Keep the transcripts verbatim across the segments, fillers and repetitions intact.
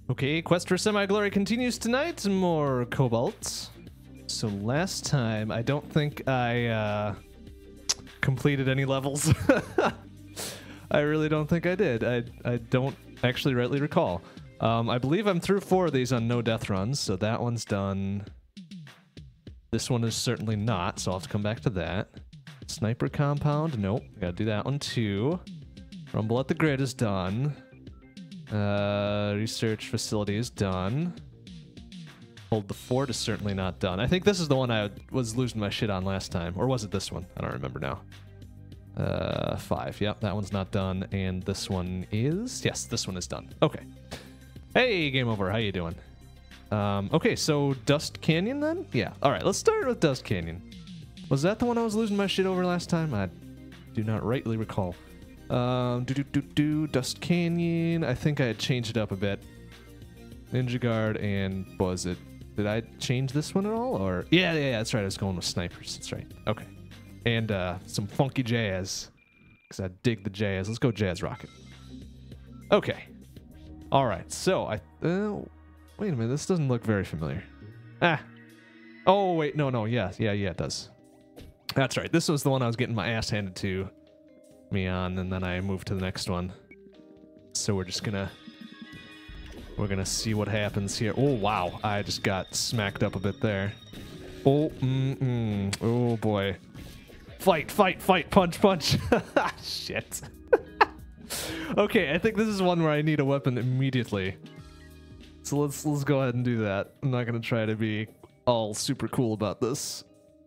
Okay, quest for semi-glory continues tonight. More Cobalt. So last time, I don't think I uh, completed any levels. I really don't think I did. I, I don't actually rightly recall. Um, I believe I'm through four of these on no death runs, so that one's done. This one is certainly not, so I'll have to come back to that. Sniper compound, nope. I gotta do that one too. Rumble at the grid is done. Uh, research facility is done. Hold the fort is certainly not done. I think this is the one I was losing my shit on last time. Or was it this one? I don't remember now. Uh, five. Yep, that one's not done. And this one is... Yes, this one is done. Okay. Hey, game over. How you doing? Um, okay, so Dust Canyon then? Yeah. All right, let's start with Dust Canyon. Was that the one I was losing my shit over last time? I do not rightly recall. Um, do do do do Dust Canyon. I think I had changed it up a bit. Ninja Guard and was it? Did I change this one at all? Or yeah, yeah, yeah, that's right. I was going with snipers. That's right. Okay, and uh, some funky jazz because I dig the jazz. Let's go jazz rocket. Okay. All right. So I. Uh, wait a minute. This doesn't look very familiar. Ah. Oh wait. No. No. Yeah. Yeah. Yeah. It does. That's right. This was the one I was getting my ass handed to me on, and then I moved to the next one. So we're just gonna we're gonna see what happens here. Oh wow, I just got smacked up a bit there. Oh, mm mm. Oh boy. Fight, fight, fight, punch, punch. Shit. Okay, I think this is one where I need a weapon immediately. So let's let's go ahead and do that. I'm not gonna try to be all super cool about this.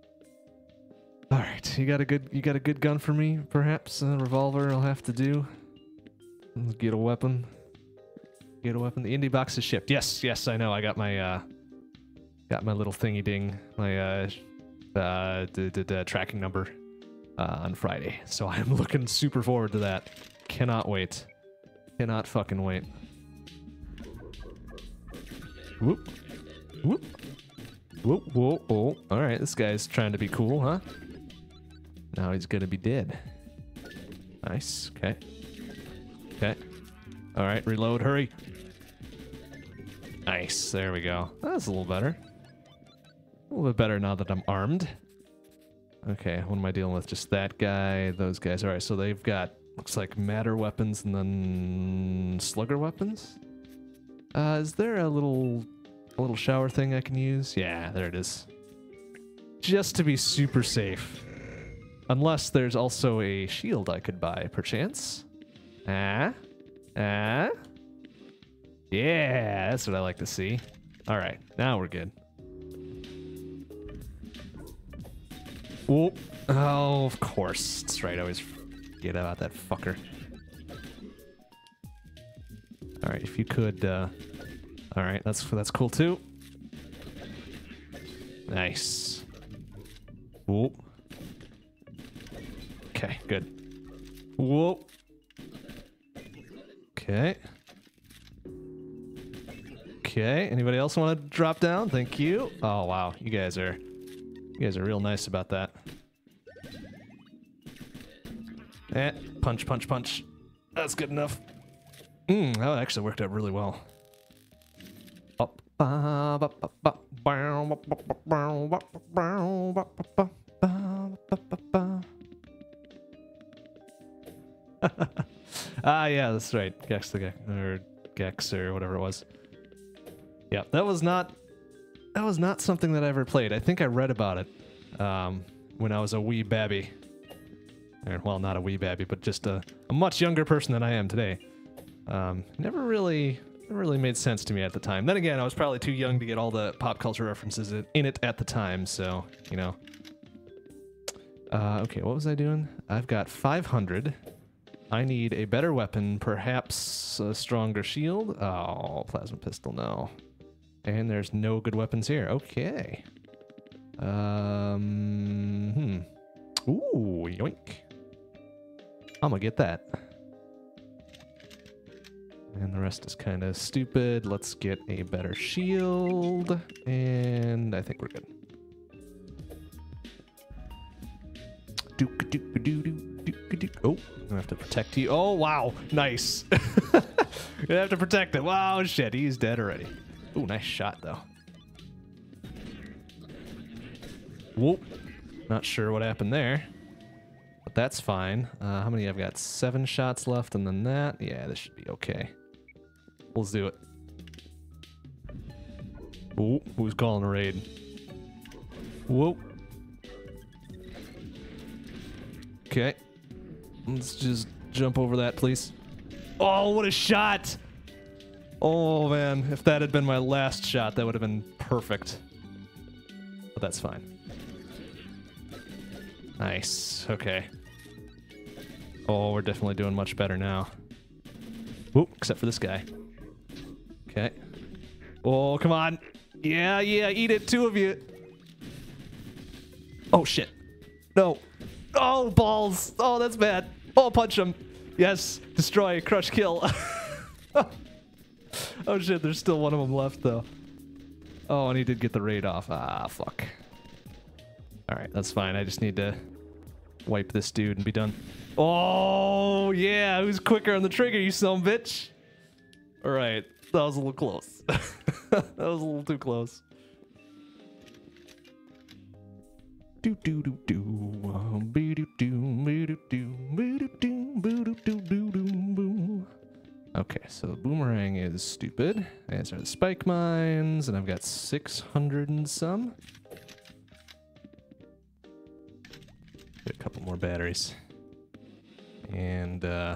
All right, you got a good you got a good gun for me, perhaps? A revolver I'll have to do. Let's get a weapon. Get a weapon. The indie box is shipped. Yes, yes, I know. I got my uh got my little thingy ding, my uh uh the, the, the tracking number uh on Friday. So I'm looking super forward to that. Cannot wait. Cannot fucking wait. Whoop. Whoop. Whoop, whoa, oh. Alright, this guy's trying to be cool, huh? Now he's gonna be dead. Nice. Okay. Okay. All right. Reload. Hurry. Nice. There we go. That's a little better. A little bit better now that I'm armed. Okay. What am I dealing with? Just that guy. Those guys. All right. So they've got looks like matter weapons and then slugger weapons. Uh, is there a little a little shower thing I can use? Yeah. There it is. Just to be super safe. Unless there's also a shield I could buy, perchance. Ah? Ah? Yeah, that's what I like to see. All right, now we're good. Oh, oh, of course. That's right, I always forget about that fucker. All right, if you could... Uh, all right, that's, that's cool too. Nice. Oh. Okay, good. Whoa. Okay. Okay. Anybody else want to drop down? Thank you. Oh wow, you guys are, you guys are real nice about that. Eh, punch, punch, punch. That's good enough. Mm, that actually worked out really well. Up. Ah, yeah, that's right. Gex the Gex, or Gex, or whatever it was. Yeah, that was not that was not something that I ever played. I think I read about it um, when I was a wee babby. Or, well, not a wee babby, but just a, a much younger person than I am today. Um, never really, never really made sense to me at the time. Then again, I was probably too young to get all the pop culture references in it at the time, so you know. Uh, okay, what was I doing? I've got five hundred. I need a better weapon, perhaps a stronger shield. Oh, plasma pistol, no. And there's no good weapons here. Okay. Um, hmm. Ooh, yoink. I'm gonna get that. And the rest is kind of stupid. Let's get a better shield. And I think we're good. Doop-a-doop-a-doo-doo, doop. Oh, I'm gonna have to protect you. Oh, wow. Nice. Gonna have to protect him. Wow, shit. He's dead already. Oh, nice shot, though. Whoop. Not sure what happened there. But that's fine. Uh, how many I've got? Seven shots left, and then that. Yeah, this should be okay. Let's do it. Oh, who's calling a raid? Whoa. Okay. Let's just jump over that, please. Oh, what a shot! Oh, man. If that had been my last shot, that would have been perfect. But that's fine. Nice. Okay. Oh, we're definitely doing much better now. Whoop, except for this guy. Okay. Oh, come on. Yeah, yeah, eat it, two of you. Oh, shit. No. Oh, balls. Oh, that's bad. Oh, punch him. Yes. Destroy, crush, kill. Oh, shit, there's still one of them left, though. Oh, and he did get the raid off. Ah, fuck. All right, that's fine. I just need to wipe this dude and be done. Oh, yeah. Who's quicker on the trigger, you son of a bitch? All right. That was a little close. That was a little too close. Do do do do. Be do do be do do be do do be do do do do. Okay, so the boomerang is stupid. These are the spike mines, and I've got six hundred and some. Get a couple more batteries. And, uh...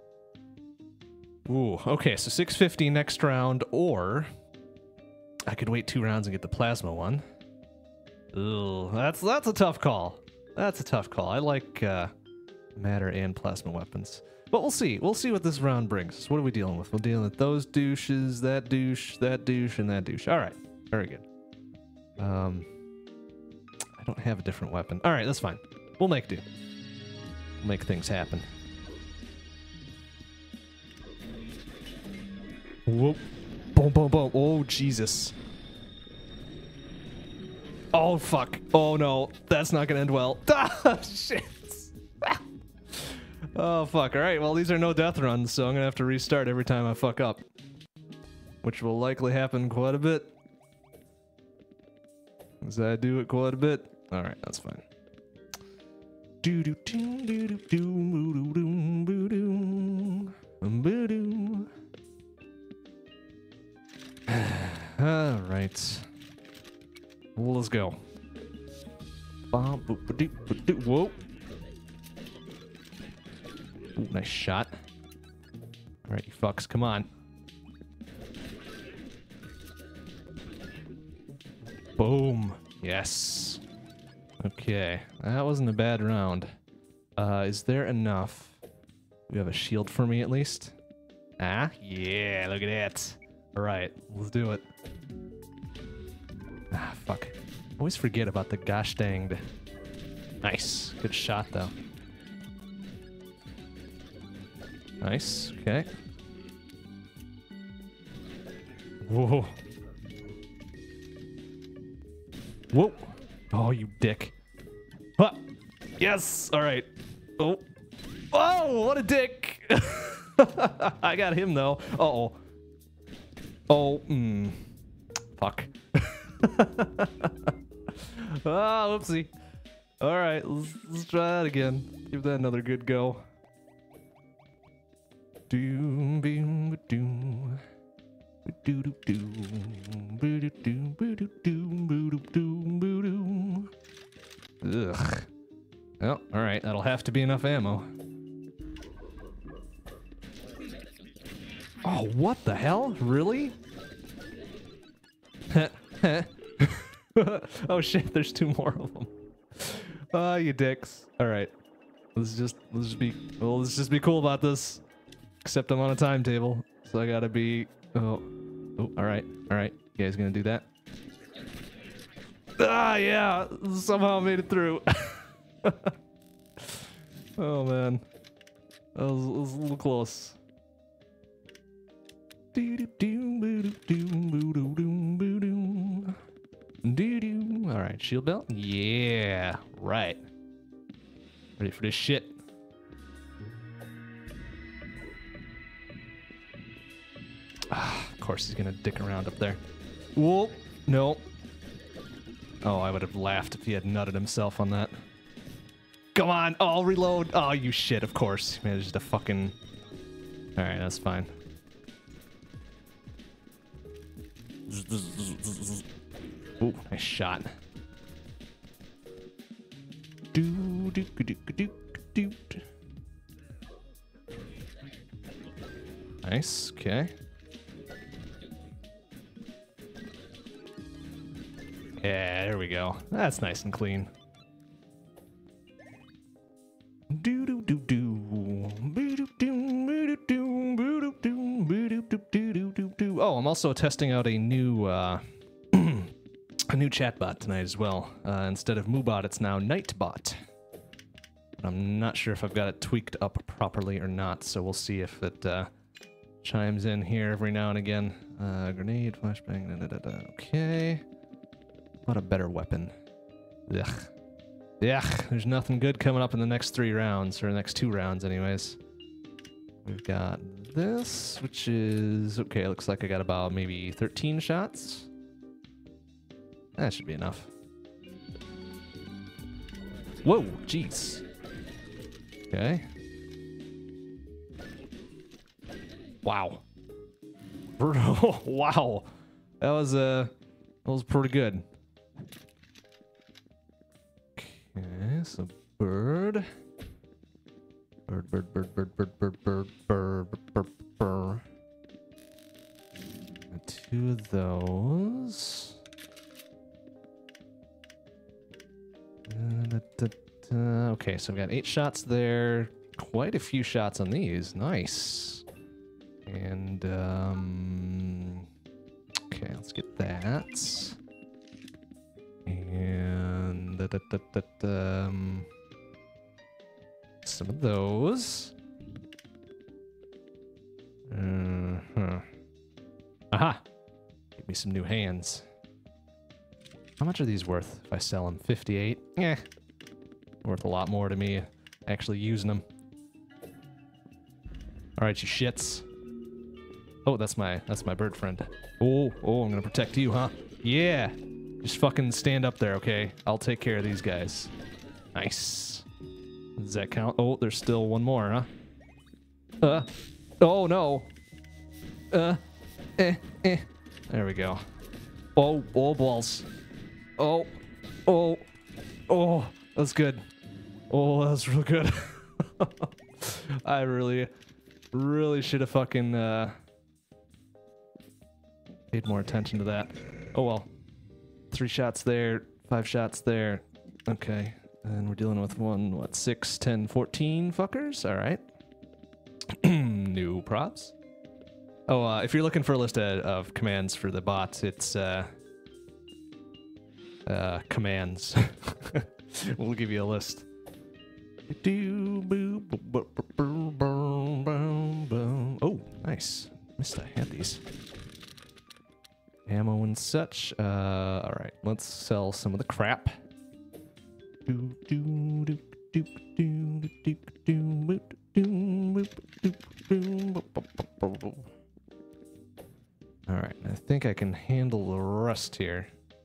ooh, okay, so six fifty next round, or... I could wait two rounds and get the plasma one. Ooh, that's, that's a tough call. That's a tough call. I like, uh, matter and plasma weapons. But we'll see. We'll see what this round brings. So what are we dealing with? We're dealing with those douches, that douche, that douche, and that douche. All right. Very good. Um, I don't have a different weapon. All right, that's fine. We'll make do. We'll make things happen. Whoop. Boom, boom, boom. Oh, Jesus. Oh, fuck. Oh, no. That's not going to end well. Ah, shit. Oh, fuck. All right, well, these are no death runs, so I'm going to have to restart every time I fuck up. Which will likely happen quite a bit. Because I do it quite a bit. All right, that's fine. Do do do do do do do do do do. All right. Well, let's go. Whoa. Ooh, nice shot. All right, you fucks, come on. Boom. Yes. Okay, that wasn't a bad round. Uh, is there enough? You have a shield for me at least? Ah, yeah, look at that. All right, let's do it. Ah, fuck. Always forget about the gosh danged. Nice. Good shot, though. Nice. Okay. Whoa. Whoa. Oh, you dick. Huh. Yes. All right. Oh. Oh, what a dick. I got him, though. Uh-oh. Oh, mm. Fuck. Ah, whoopsie. All right, let's, let's try that again. Give that another good go. Doom, boom, doom. Do do do. Do do do do do do do. Ugh. Well, all right, that'll have to be enough ammo. Oh, what the hell? Really? Oh shit, there's two more of them. Ah, uh, you dicks. All right. Let's just let's just be well, let's just be cool about this. Except I'm on a timetable, so I gotta be. Oh, oh, all right, all right. You guys gonna do that? Ah, yeah. Somehow I made it through. Oh man, that was, that was a little close. All right, shield belt. Yeah, right. Ready for this shit. of course he's gonna dick around up there. Whoa, no. Oh, I would have laughed if he had nutted himself on that. Come on, oh, reload. Oh, you shit, of course. He managed to fucking... Alright, that's fine. Ooh, nice shot. Do, do, do, do, do, do. Nice, okay. Yeah, there we go. That's nice and clean. Do do do do. Do do do do do. Oh, I'm also testing out a new uh, a new chatbot tonight as well. Uh, instead of Moobot, it's now Nightbot. But I'm not sure if I've got it tweaked up properly or not, so we'll see if it uh, chimes in here every now and again. Uh, grenade, flashbang, da, da, da, da. Okay. What a better weapon. Ugh. Yeah, there's nothing good coming up in the next three rounds, or the next two rounds anyways. We've got this, which is... Okay, looks like I got about maybe thirteen shots. That should be enough. Whoa, jeez. Okay. Wow. Wow. That was, uh, that was pretty good. Okay, so bird. Bird, bird, bird, bird, bird, bird, bird, bird, bird, bird. Two of those. Uh, da, da, da. Okay, so I've got eight shots there. Quite a few shots on these. Nice. And, um... okay, let's get that. And... Da, da, da, da, da, um, some of those. Uh-huh. Aha! Give me some new hands. How much are these worth if I sell them? fifty-eight? Eh. Worth a lot more to me actually using them. Alright, you shits. Oh, that's my that's my bird friend. Oh, oh, I'm gonna protect you, huh? Yeah! Just fucking stand up there, okay? I'll take care of these guys. Nice. Does that count? Oh, there's still one more, huh? Uh. Oh, no. Uh. Eh. Eh. There we go. Oh, oh, balls. Oh. Oh. Oh. That's good. Oh, that's real good. I really, really should have fucking, uh... paid more attention to that. Oh, well. Three shots there, five shots there. Okay. And we're dealing with one, what, six, ten, fourteen fuckers? All right. New props. Oh, uh, if you're looking for a list of, of commands for the bots, it's, uh... Uh, commands. We'll give you a list. Oh, nice. Missed I had these. Ammo and such. Uh, all right, let's sell some of the crap. All right, I think I can handle the rest here.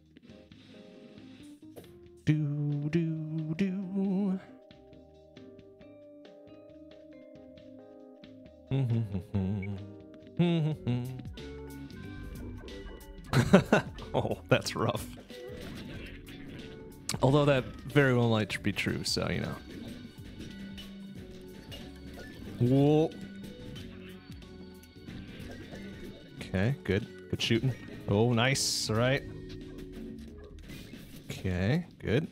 Do do do. Oh, that's rough. Although that very well might be true, so you know. Whoa. Okay, good. Good shooting. Oh, nice. All right. Okay, good.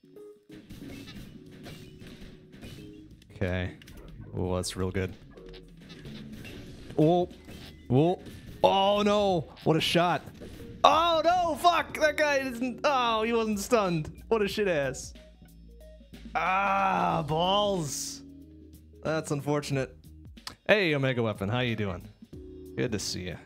Okay. Oh, that's real good. Oh. Oh. Oh, no. What a shot. Oh, no. Fuck. That guy isn't. Oh, he wasn't stunned. What a shit ass. Ah, balls. That's unfortunate. Hey, Omega Weapon. How you doing? Good to see you.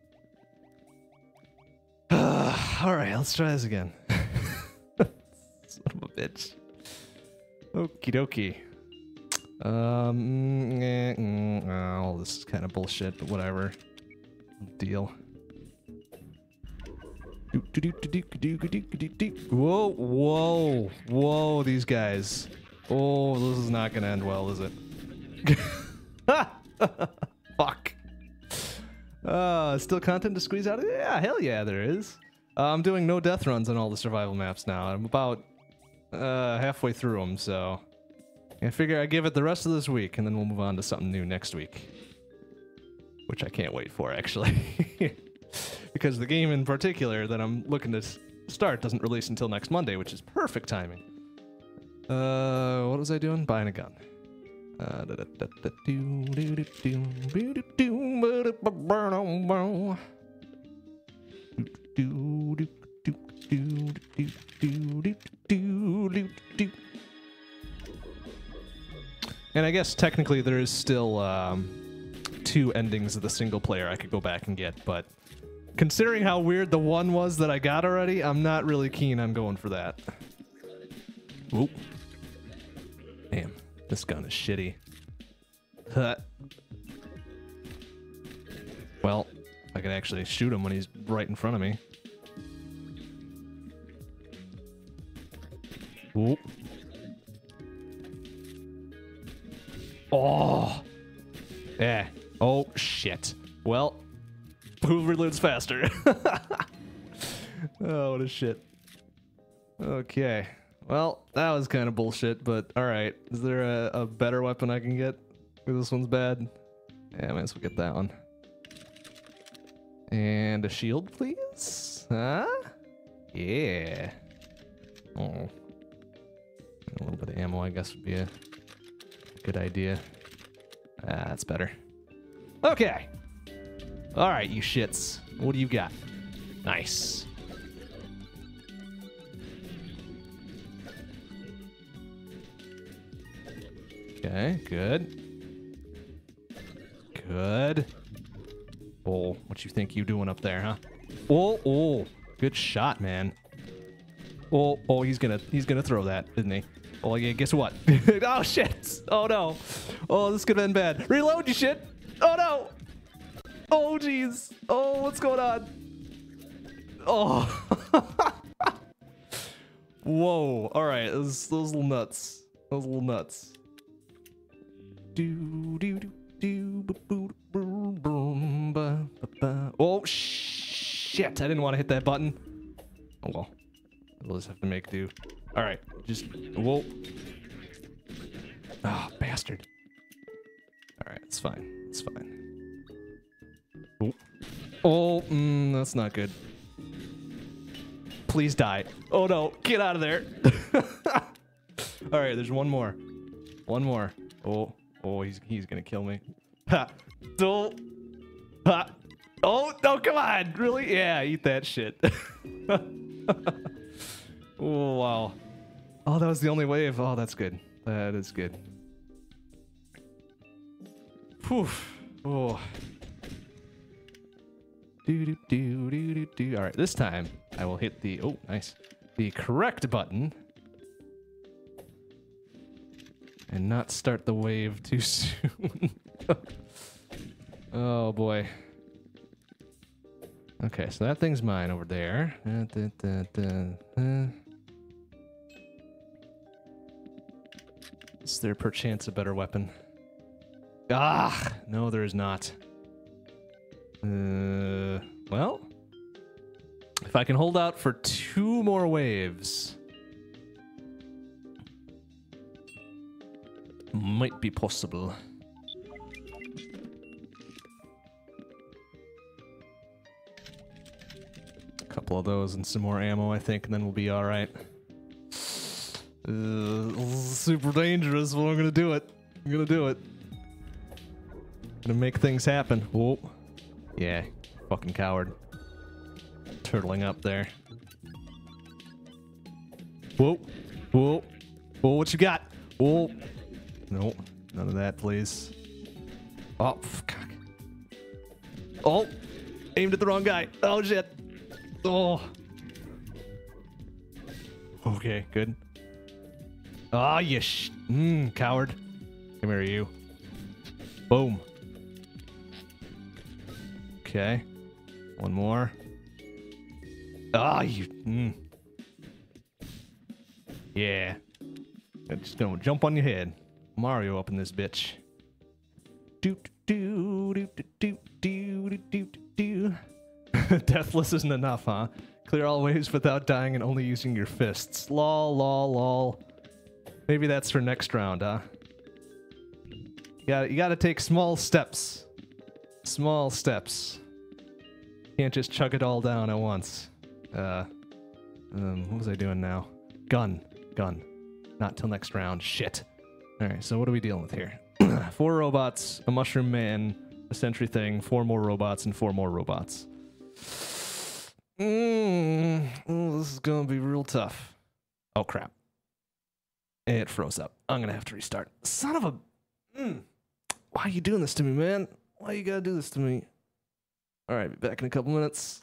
All right, let's try this again. Son of a bitch. Okie dokie. Um, eh, mm, oh, this is kind of bullshit, but whatever. deal. Whoa, whoa, whoa, these guys. Oh, this is not gonna end well, is it? Fuck. Uh, still content to squeeze out? Yeah, hell yeah, there is. Uh, I'm doing no death runs on all the survival maps now. I'm about uh, halfway through them, so I figure I give it the rest of this week, and then we'll move on to something new next week. Which I can't wait for, actually. Because the game in particular that I'm looking to start doesn't release until next Monday, which is perfect timing. Uh, what was I doing? Buying a gun. Uh, da, da, da, da, do, do, do, do, do, do, do, do, do, do, do. And I guess technically there is still um, two endings of the single player I could go back and get, but considering how weird the one was that I got already, I'm not really keen on going for that. Oop. Damn, this gun is shitty. Huh. Well, I can actually shoot him when he's right in front of me. Oop. Oh. Yeah. Oh, shit. Well, who reloads faster? Oh, what a shit. Okay. Well, that was kind of bullshit, but alright. Is there a, a better weapon I can get? This one's bad. Yeah, I might as well get that one. And a shield, please? Huh? Yeah. Oh. A little bit of ammo, I guess, would be a good idea. Ah, that's better. Okay. Alright, you shits. What do you got? Nice. Okay, good. Good. Oh, what you think you doing up there, huh? Oh, oh, good shot, man. Oh, oh, he's gonna, he's gonna throw that, isn't he? Oh yeah, guess what? Oh shit! Oh no! Oh, this could end bad. Reload, you shit! Oh no! Oh jeez! Oh, what's going on? Oh! Whoa! All right, those those little nuts. Those little nuts. Do do do do boo boo boom ba ba. Oh shit! I didn't want to hit that button. Oh well, we'll just have to make do. All right, just whoa. Oh bastard! All right, it's fine. It's fine. Oh, oh, mm, that's not good. Please die. Oh no! Get out of there! All right, there's one more. One more. Oh. Oh, he's he's gonna kill me. Ha! Oh! Ha! Oh no! Come on! Really? Yeah, eat that shit. Oh wow! Oh, that was the only wave. Oh, that's good. That is good. Whew. Oh. Do do do do do do. All right, this time I will hit the oh nice the correct button. And not start the wave too soon. Oh boy. Okay, so that thing's mine over there. Uh, da, da, da, uh. Is there perchance a better weapon? Ah, no, there is not. Uh, well, if I can hold out for two more waves. Might be possible. A couple of those and some more ammo, I think, and then we'll be all right. Uh, super dangerous, but I'm gonna do it. I'm gonna do it. Gonna make things happen. Whoa. Yeah, fucking coward. Turtling up there. Whoa. Whoa. Whoa, what you got? Whoa. Nope, none of that, please. Oh, fuck. Oh, aimed at the wrong guy. Oh, shit. Oh. Okay, good. Ah, oh, you sh- Mmm, coward. Come here, you. Boom. Okay. One more. Ah, you. Mm. Yeah. I'm just gonna jump on your head. Mario up in this bitch. Do do do do do do do do do. Deathless isn't enough, huh? Clear all waves without dying and only using your fists. Lol, lol, lol. Maybe that's for next round, huh? You gotta, you gotta take small steps. Small steps. Can't just chug it all down at once. Uh, um, what was I doing now? Gun. Gun. Not till next round. Shit. Alright, so what are we dealing with here? Four robots, a mushroom man, a sentry thing, four more robots, and four more robots. Mm, oh, this is gonna be real tough. Oh, crap. It froze up. I'm gonna have to restart. Son of a... Mm. Why are you doing this to me, man? Why you gotta do this to me? Alright, be back in a couple minutes.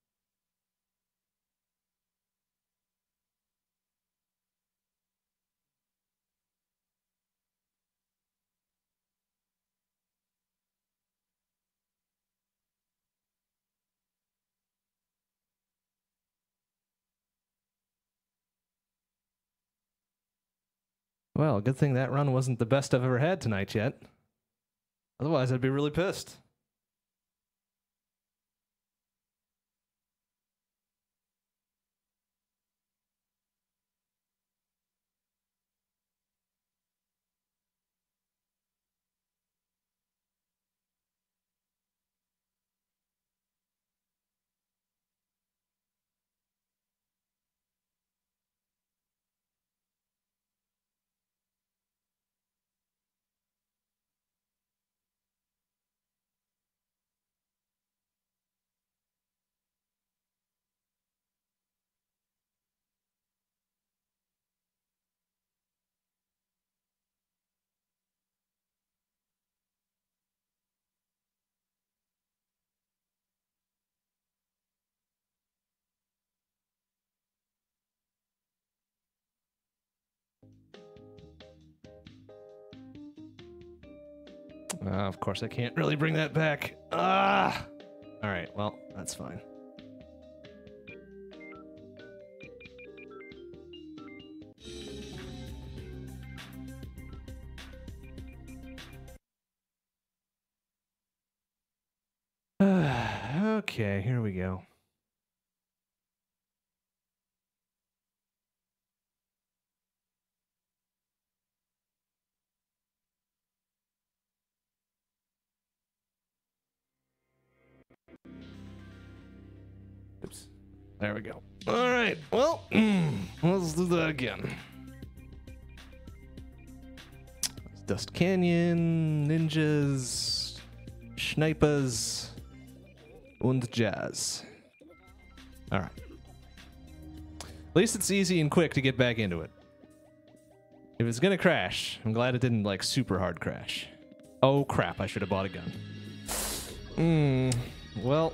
Well, good thing that run wasn't the best I've ever had tonight yet. Otherwise, I'd be really pissed. Uh, of course, I can't really bring that back. Ah! Alright, well, that's fine. Okay, here we go. Oops. There we go. Alright, well, let's do that again. Dust Canyon, ninjas, snipers, und jazz. Alright. At least it's easy and quick to get back into it. If it's gonna crash, I'm glad it didn't, like, super hard crash. Oh, crap, I should have bought a gun. Hmm, well...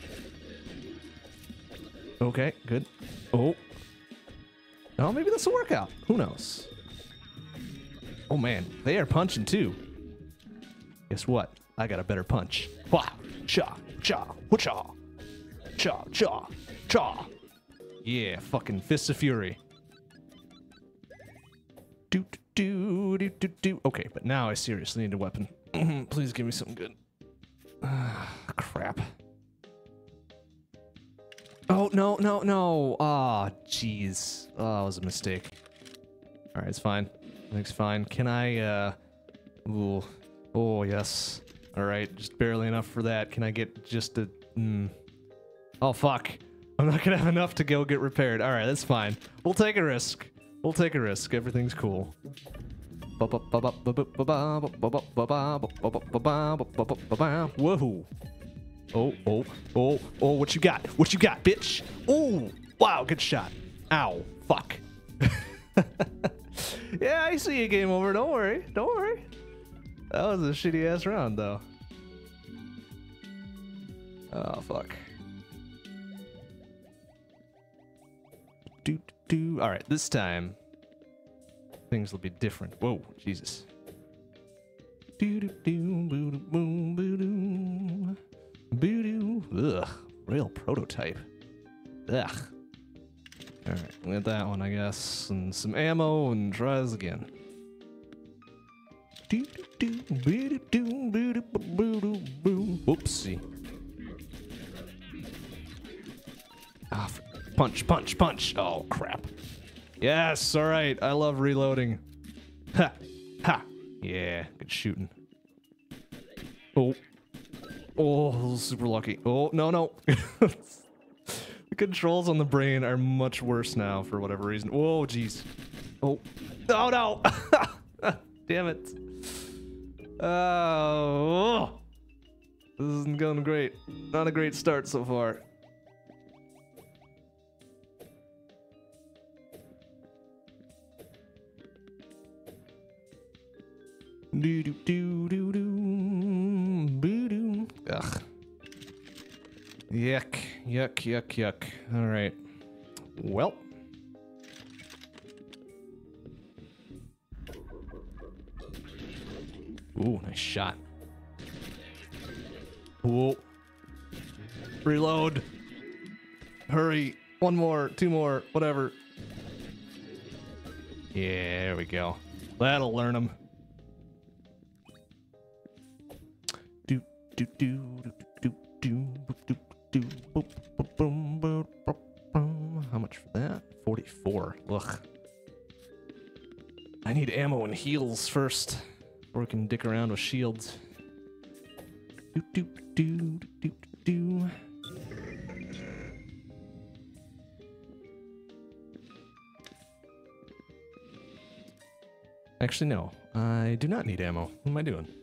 Okay, good. Oh. Oh, maybe this will work out. Who knows? Oh, man, they are punching, too. Guess what? I got a better punch. Wah! Cha! Cha! Cha! Cha! Cha! Cha! Yeah, fucking Fists of Fury. Do, do, do, do, do. Okay, but now I seriously need a weapon. Please give me something good. Ah, crap. Oh, no, no, no. Ah, oh, jeez. Oh, that was a mistake. Alright, it's fine. Everything's fine. Can I, uh... Ooh. Oh, yes. Alright, just barely enough for that. Can I get just a... Mm. Oh, fuck. I'm not gonna have enough to go get repaired. Alright, that's fine. We'll take a risk. We'll take a risk. Everything's cool. Whoa. Oh, oh, oh, oh, what you got? What you got, bitch? Oh, wow, good shot. Ow, fuck. Yeah, I see you, game over. Don't worry. Don't worry. That was a shitty-ass round, though. Oh, fuck. Do, do. All right, this time, things will be different. Whoa, Jesus. Do, do, do, boo, do, boom, boo, do. Boo-doo. Ugh. Real prototype. Ugh. Alright, we got that one, I guess. And some ammo and try this again. Whoopsie. Ah, punch, punch, punch. Oh, crap. Yes, alright. I love reloading. Ha! Ha! Yeah, good shooting. Oh. Oh, super lucky. Oh, no, no. The controls on the brain are much worse now for whatever reason. Whoa, jeez. Oh. Oh, no! Damn it. Oh. This isn't going great. Not a great start so far. Do do do do do boo doo. Ugh. Yuck, yuck, yuck, yuck. All right. Well. Ooh, nice shot. Whoa. Reload. Hurry. One more, two more, whatever. Yeah, there we go. That'll learn them. Do do do do do do do boop boop boom boop boop boom. How much for that? forty-four. Ugh. I need ammo and heals first, before we can dick around with shields. Do do do do do. Actually, no. I do not need ammo. What am I doing?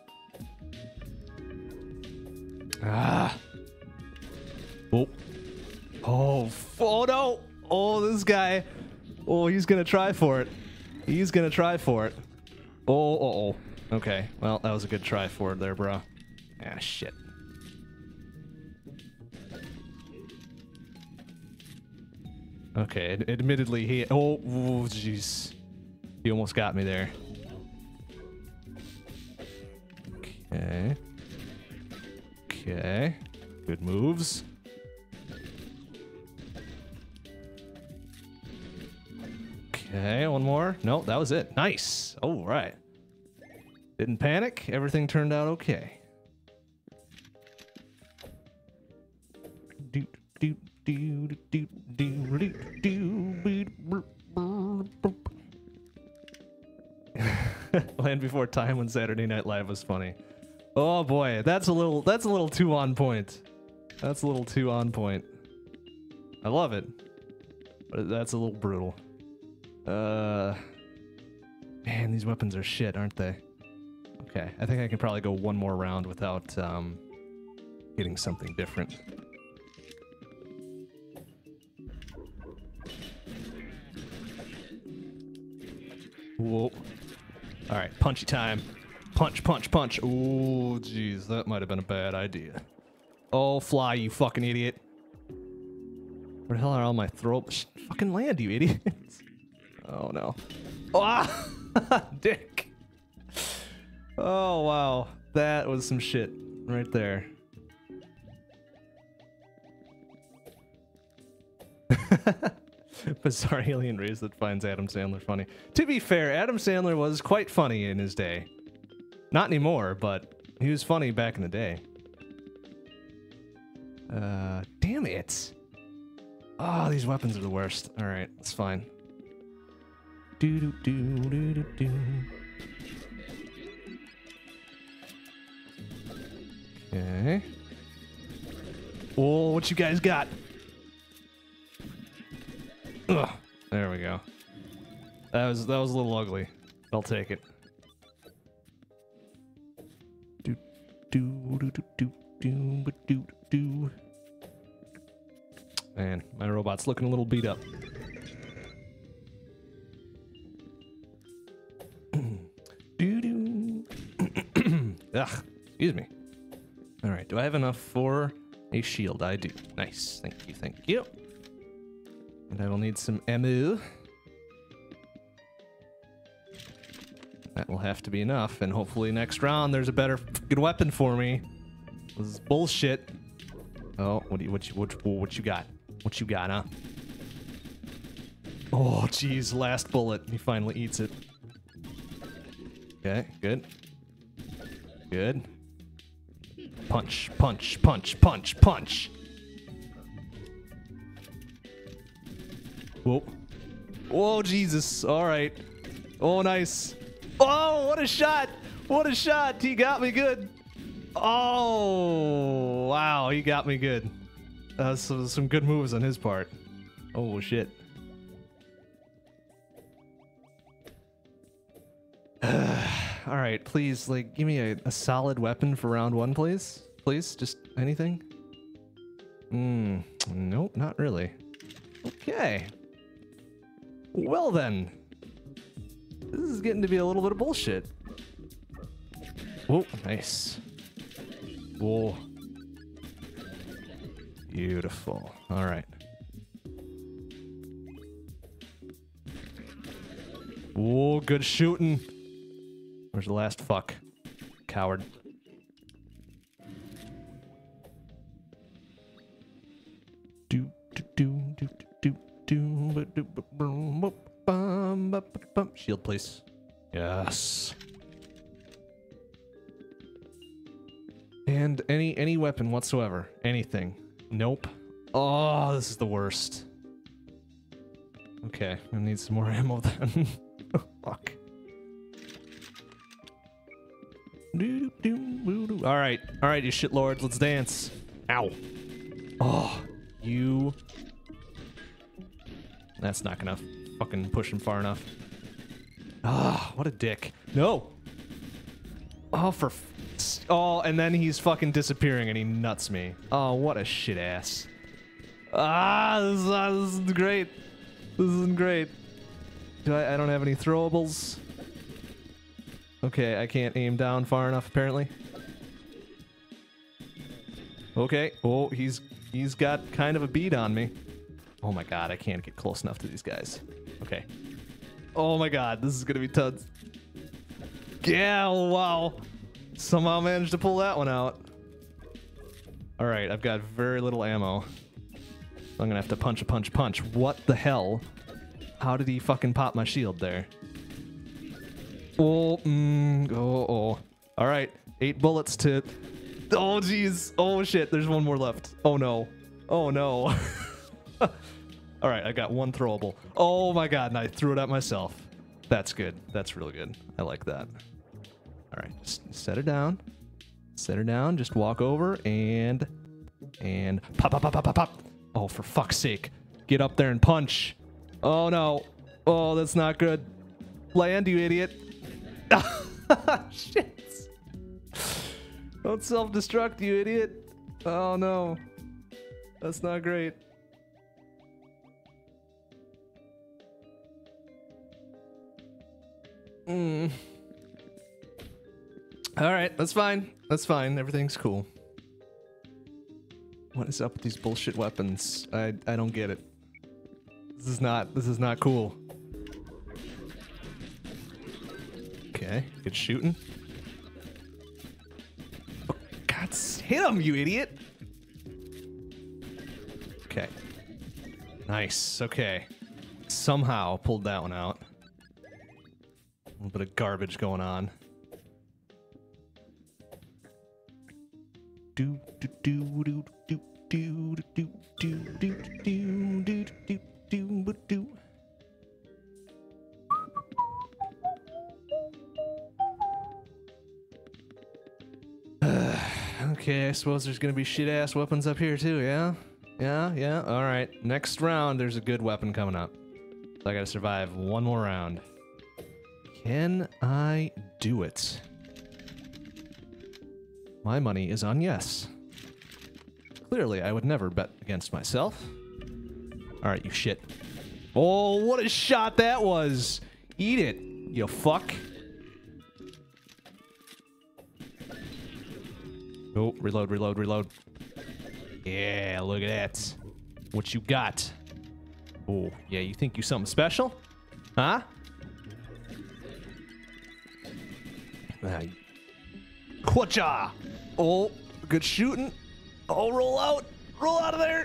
Ah. Oh. Oh. Oh no. Oh, this guy. Oh, he's gonna try for it. He's gonna try for it. Oh, oh, oh. Okay. Well, that was a good try for it there, bro. Ah, shit. Okay. Ad admittedly, he. Oh, jeez. He almost got me there. Okay. Okay. Good moves. Okay, one more. No, that was it. Nice. All right. Didn't panic. Everything turned out okay. Do do do do do do do. Land Before Time when Saturday Night Live was funny. Oh boy, that's a little that's a little too on point. That's a little too on point. I love it, but that's a little brutal. Uh, man, these weapons are shit, aren't they? Okay, I think I can probably go one more round without um, getting something different. Whoa. All right, punchy time. Punch, punch, punch. Oh, jeez, that might have been a bad idea. Oh, fly, you fucking idiot. Where the hell are all my throw? Sh fucking land, you idiot. Oh, no. Oh, ah! Dick. Oh, wow. That was some shit right there. Bizarre alien race that finds Adam Sandler funny. To be fair, Adam Sandler was quite funny in his day. Not anymore, but he was funny back in the day. Uh, damn it. Oh, these weapons are the worst. All right, that's fine. Do do do do do do. Okay. Oh, what you guys got? Ugh, there we go. That was that was a little ugly. I'll take it. Do do do do do do do do. Man, my robot's looking a little beat up. Do do. Ugh, excuse me. All right, do I have enough for a shield? I do. Nice. Thank you. Thank you. And I will need some ammo. That will have to be enough, and hopefully next round there's a better good weapon for me. This is bullshit. Oh, what do you, what you, what, what you got? What you got, huh? Oh, jeez, last bullet. He finally eats it. Okay, good. Good. Punch, punch, punch, punch, punch. Whoa. Whoa, Jesus. All right. Oh, nice. Oh, what a shot. What a shot. He got me good. Oh, wow. He got me good. Uh, so, some good moves on his part. Oh, shit. All right, please, like, give me a, a solid weapon for round one, please. Please, just anything. Hmm. Nope, not really. Okay. Well then, this is getting to be a little bit of bullshit. Whoa, nice. Whoa. Beautiful. All right. Whoa, good shooting. Where's the last fuck? Coward. Do do do do do do do do bum bum bum. Shield, please. Yes. And any any weapon whatsoever, anything. Nope. Oh, this is the worst. Okay, I need some more ammo then. Fuck. All right, all right, you shitlords, let's dance. Ow. Oh, you. That's not gonna fucking push him far enough. Ah, what a dick. No. Oh, for. F oh, and then he's fucking disappearing and he nuts me. Oh, what a shit ass. Ah, this is, uh, this is great. This isn't great. Do I? I don't have any throwables. Okay, I can't aim down far enough, apparently. Okay. Oh, he's he's got kind of a bead on me. Oh my god, I can't get close enough to these guys. Okay. Oh my god, this is gonna be tons. Yeah, wow. Somehow managed to pull that one out. Alright, I've got very little ammo. So I'm gonna have to punch a punch punch. What the hell? How did he fucking pop my shield there? Oh, mm, oh, oh. Alright, eight bullets to... Oh, jeez. Oh, shit, there's one more left. Oh, no. Oh, no. Alright, I got one throwable. Oh, my god, and I threw it at myself. That's good. That's really good. I like that. Alright, set her down. Set her down, just walk over, and... And... Pop, pop, pop, pop, pop, pop! Oh, for fuck's sake. Get up there and punch. Oh, no. Oh, that's not good. Land, you idiot. Shit. Don't self-destruct, you idiot. Oh, no. That's not great. Mm. Alright, that's fine. That's fine. Everything's cool. What is up with these bullshit weapons? I I don't get it. This is not this is not cool. Okay, good shooting. Oh, God, hit him, you idiot! Okay. Nice, okay. Somehow pulled that one out. A little bit of garbage going on. Do do do do do do do do do do do do do do. Okay, I suppose there's gonna be shit-ass weapons up here too, yeah? Yeah, yeah, alright. Next round, there's a good weapon coming up. So I gotta survive one more round. Can I do it? My money is on yes. Clearly, I would never bet against myself. Alright, you shit. Oh, what a shot that was! Eat it, you fuck. Oh, reload, reload, reload. Yeah, look at that. What you got? Oh, yeah, you think you something special? Huh? Ah, Quacha! Oh, good shooting. Oh, roll out. Roll out of there.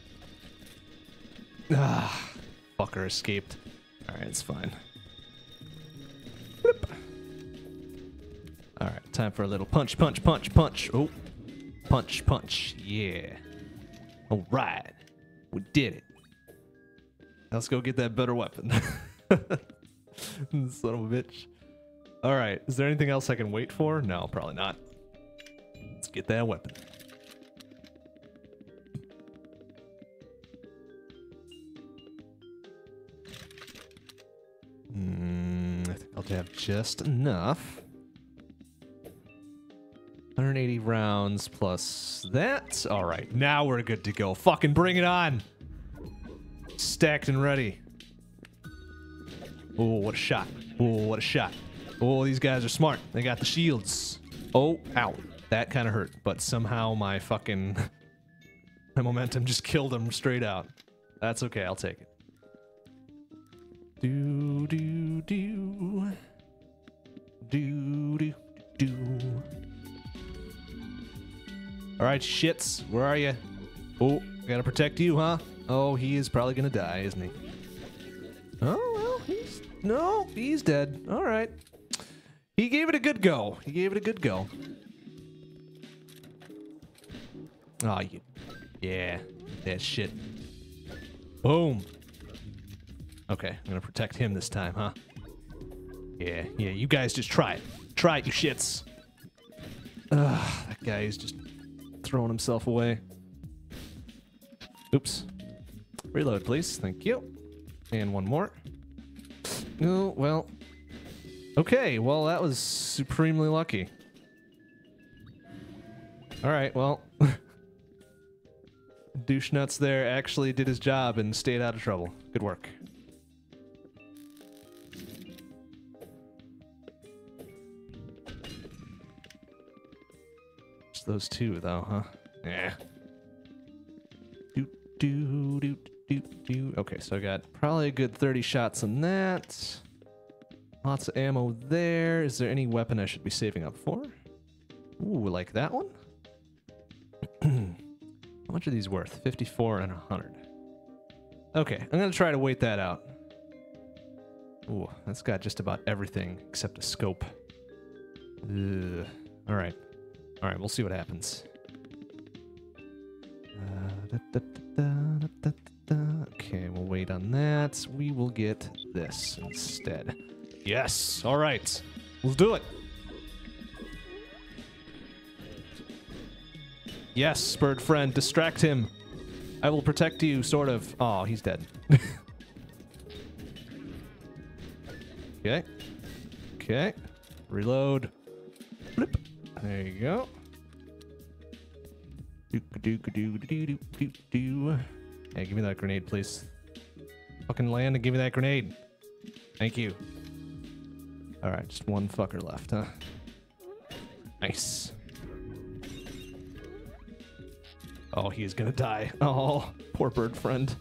Ah, fucker escaped. All right, it's fine. Bloop. All right, time for a little punch, punch, punch, punch. Oh, punch, punch. Yeah. All right, we did it. Let's go get that better weapon. Son of a bitch. All right, is there anything else I can wait for? No, probably not. Let's get that weapon. Mm, I think I'll have just enough. one hundred eighty rounds plus that. All right, now we're good to go. Fucking bring it on. Stacked and ready. Oh, what a shot. Oh, what a shot. Oh, these guys are smart. They got the shields. Oh, ow. That kind of hurt, but somehow my fucking... my momentum just killed them straight out. That's okay, I'll take it. Do, do, do. Do, do, do. Alright, shits. Where are you? Oh, gotta protect you, huh? Oh, he is probably gonna die, isn't he? Oh, well, he's... no, he's dead. Alright. He gave it a good go. He gave it a good go. Oh, you... yeah, that shit. Boom. Okay, I'm gonna protect him this time, huh? Yeah, yeah, you guys just try it. Try it, you shits. Ugh, that guy is just throwing himself away. Oops. Reload, please. Thank you. And one more. Oh, well. Okay, well, that was supremely lucky. Alright, well. Douche nuts there actually did his job and stayed out of trouble. Good work. Just those two, though, huh? Yeah. Do, do, do, do, do. Okay, so I got probably a good thirty shots on that. Lots of ammo there. Is there any weapon I should be saving up for? Ooh, like that one? How much are these worth? fifty-four and one hundred. Okay, I'm gonna try to wait that out. Ooh, that's got just about everything except a scope. Ugh. All right, all right, we'll see what happens. Uh, da, da, da, da, da, da. Okay, we'll wait on that. We will get this instead. Yes, all right, let's do it. Yes, bird friend, distract him. I will protect you, sort of. Oh, he's dead. Okay. Okay. Reload. Flip. There you go. Doo doo doo doo doo doo doo. Hey, give me that grenade, please. Fucking land and give me that grenade. Thank you. All right, just one fucker left, huh? Nice. Oh, he is gonna die. Oh, poor bird friend.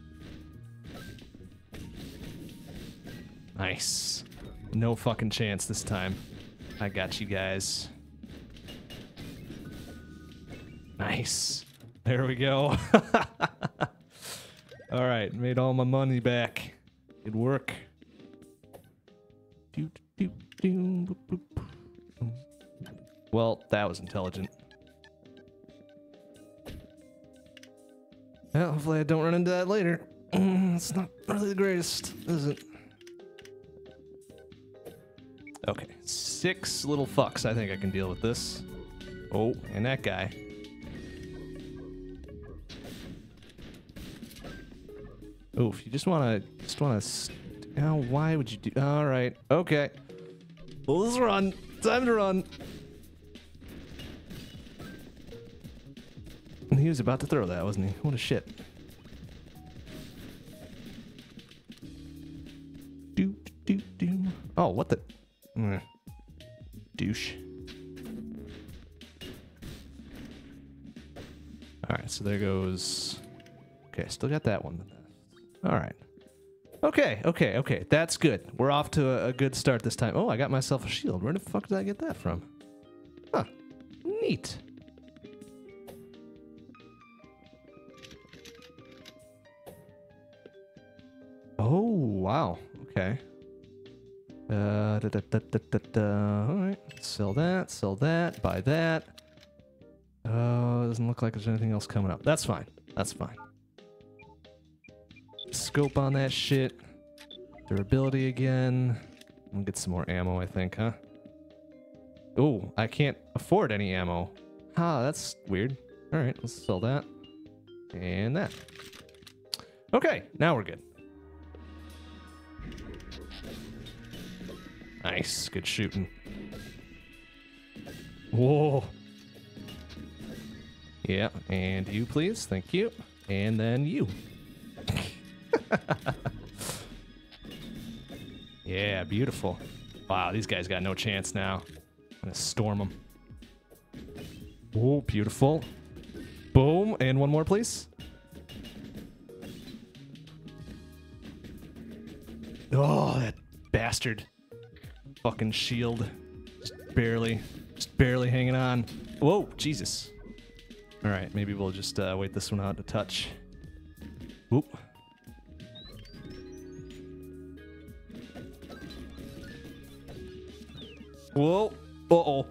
Nice. No fucking chance this time. I got you guys. Nice. There we go. All right, made all my money back. Good work. Well, that was intelligent. Well, hopefully I don't run into that later. It's not really the greatest, is it? Okay, six little fucks. I think I can deal with this. Oh, and that guy. Oh, if you just want to, just want to. Oh, why would you do? All right, okay. Well, let's run. Time to run. He was about to throw that, wasn't he? What a shit. Do, do, do. Oh, what the? Mm. Douche. Alright, so there goes... Okay, still got that one. Alright. Okay, okay, okay. That's good. We're off to a, a good start this time. Oh, I got myself a shield. Where the fuck did I get that from? Huh. Neat. wow. Okay. Uh, da, da, da, da, da, da. All right. Sell that. Sell that. Buy that. Uh, doesn't look like there's anything else coming up. That's fine. That's fine. Scope on that shit. Durability again. We'll get some more ammo, I think, huh? Oh, I can't afford any ammo. Ah, that's weird. All right, let's sell that. And that. Okay, now we're good. Nice, good shooting. Whoa. Yeah, and you, please. Thank you. And then you. Yeah, beautiful. Wow, these guys got no chance now. I'm gonna storm them. Oh, beautiful. Boom, and one more, please. Oh, that bastard. Fucking shield. Just barely, just barely hanging on. Whoa, Jesus. All right, maybe we'll just uh, wait this one out to touch. Whoop. Whoa. Uh-oh.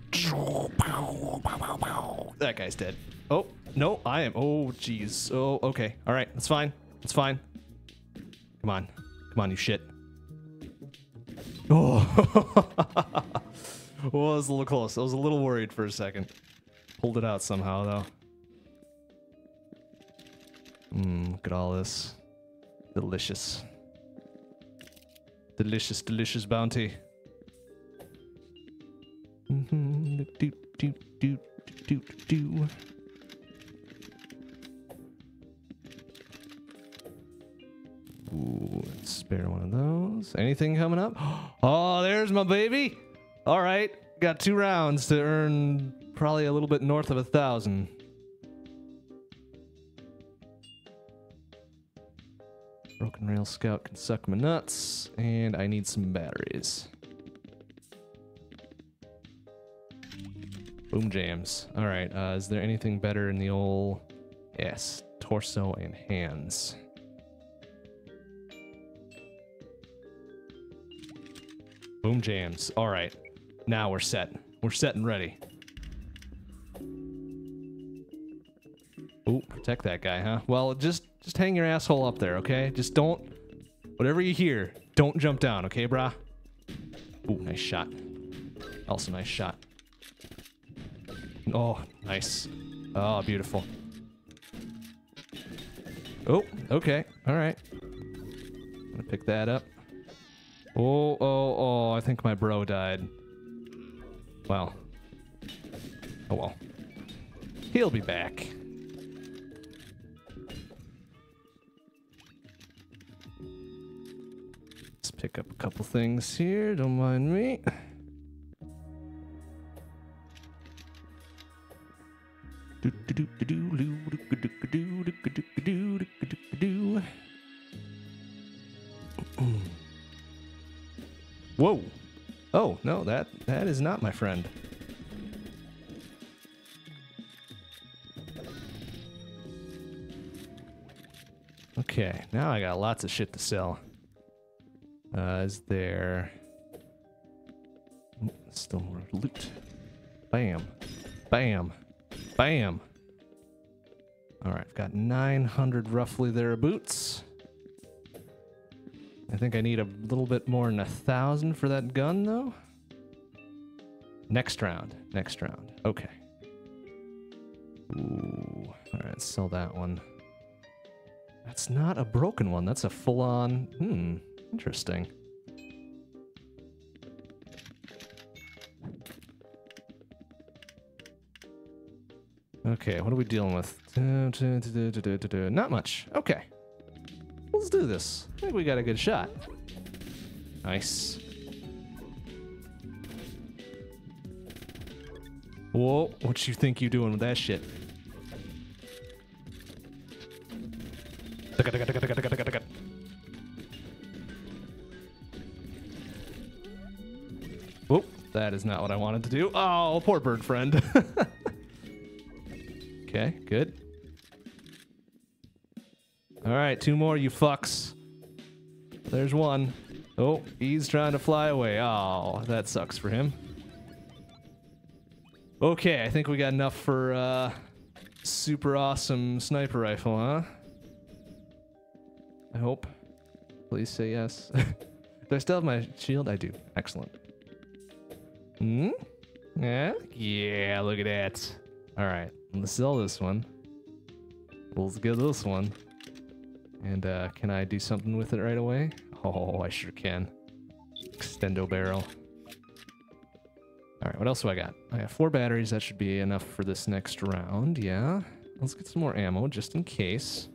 That guy's dead. Oh, no, I am. Oh, jeez. Oh, okay. All right, that's fine. That's fine. Come on. Come on, you shit. Oh. Oh, that was a little close. I was a little worried for a second. Pulled it out somehow, though. Mmm, look at all this. Delicious. Delicious, delicious bounty. Mm-hmm. Do, do, do, do, do. Ooh, let's spare one of those. Anything coming up? Oh, there's my baby. All right, got two rounds to earn probably a little bit north of a thousand. Broken Rail Scout can suck my nuts, and I need some batteries. Boom jams. All right, uh, is there anything better in the old... Yes, torso and hands. Boom jams. All right, now we're set. We're set and ready. Oh, protect that guy, huh? Well, just just hang your asshole up there, okay? Just don't... Whatever you hear, don't jump down, okay, brah? Ooh, nice shot. Also nice shot. Oh, nice. Oh, beautiful. Oh, okay. All right. I'm gonna pick that up. Oh, oh, oh, I think my bro died. Well. Oh, well. He'll be back. Let's pick up a couple things here. Don't mind me. Whoa. Oh, no, that that is not my friend. Okay, now I got lots of shit to sell. Uh, is there... Oh, still more loot. Bam. Bam. Bam. All right, I've got nine hundred roughly thereabouts. I think I need a little bit more than a thousand for that gun, though. Next round. Next round. Okay. Ooh. All right, sell that one. That's not a broken one. That's a full-on... Hmm. Interesting. Okay, what are we dealing with? Not much. Okay. Let's do this. I think we got a good shot. Nice. Whoa, what you think you doing with that shit? Whoa, that is not what I wanted to do. Oh, poor bird friend. Okay, good. All right, two more, you fucks. There's one. Oh, he's trying to fly away. Oh, that sucks for him. Okay, I think we got enough for uh, super awesome sniper rifle, huh? I hope. Please say yes. Do I still have my shield? I do. Excellent. Hmm? Yeah? Yeah, look at that. Alright, let's sell this one. Let's get this one. And uh, can I do something with it right away? Oh, I sure can. Extendo barrel. Alright, what else do I got? I got four batteries. That should be enough for this next round. Yeah. Let's get some more ammo just in case.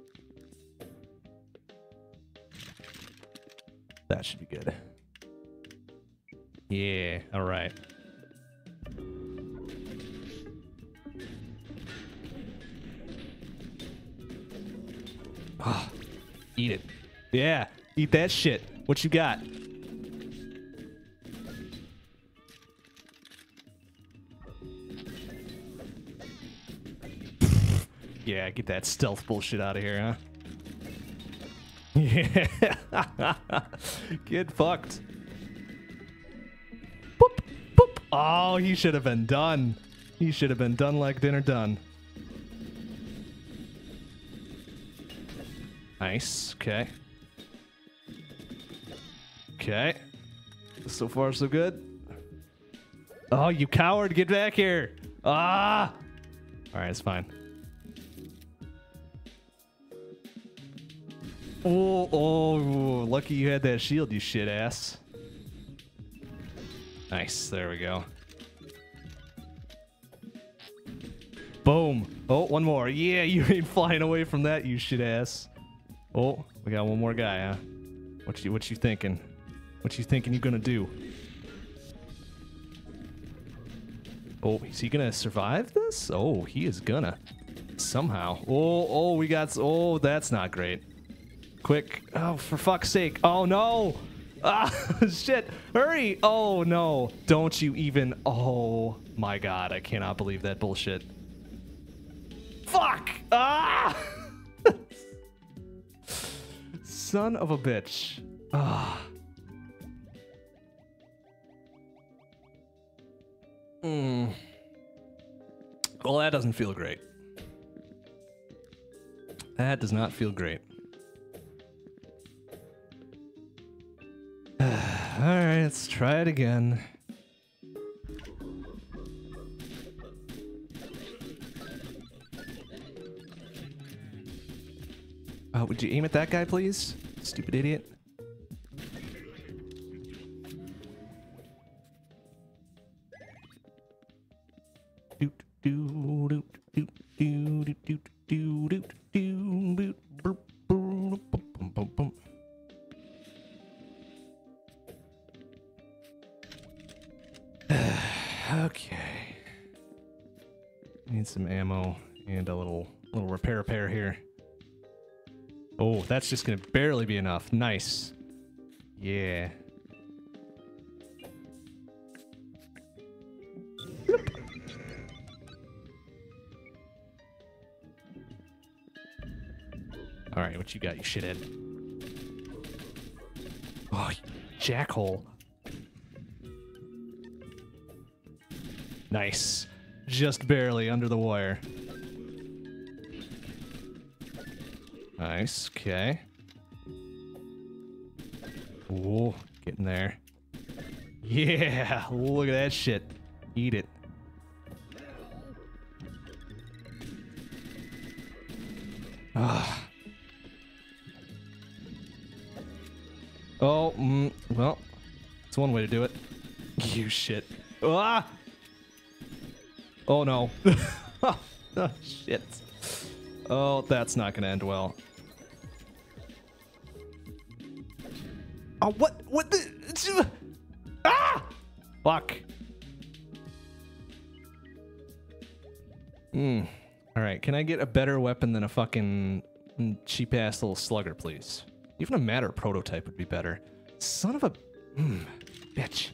That should be good. Yeah, alright. Ah, eat it. Yeah, eat that shit. What you got? Yeah, get that stealth bullshit out of here, huh? Yeah. Get fucked. Boop, boop. Oh, he should have been done. He should have been done like dinner done. Nice. Okay. Okay. So far, so good. Oh, you coward. Get back here. Ah. All right, it's fine. Oh, oh, lucky you had that shield, you shit ass. Nice, there we go. Boom. Oh, one more. Yeah, you ain't flying away from that, you shit ass. Oh, we got one more guy, huh? What you, what you thinking? What you thinking you're gonna do? Oh, is he gonna survive this? Oh, he is gonna. Somehow. Oh, oh, we got, oh, that's not great. Quick. Oh, for fuck's sake. Oh, no. Ah, shit. Hurry. Oh, no. Don't you even. Oh, my God. I cannot believe that bullshit. Fuck. Ah. Son of a bitch. Ah. Hmm. Well, that doesn't feel great. That does not feel great. Alright, let's try it again. Uh, would you aim at that guy, please? Stupid idiot. Doot doot doot doot doot doot doot doot doot doot doot boom boom boom. Okay. Need some ammo and a little little repair repair here. Oh, that's just gonna barely be enough. Nice. Yeah. All right, what you got, you shithead? Oh, jackhole. Nice. Just barely under the wire. Nice, okay. Ooh, getting there. Yeah, look at that shit. Eat it. Ah. Oh, mm, well, it's one way to do it. You shit. Ah! Oh no. Oh shit. Oh, that's not gonna end well. Oh, what? What the? Ah! Fuck. Hmm. Alright, can I get a better weapon than a fucking cheap ass little slugger, please? Even a matter prototype would be better. Son of a. Mm, bitch.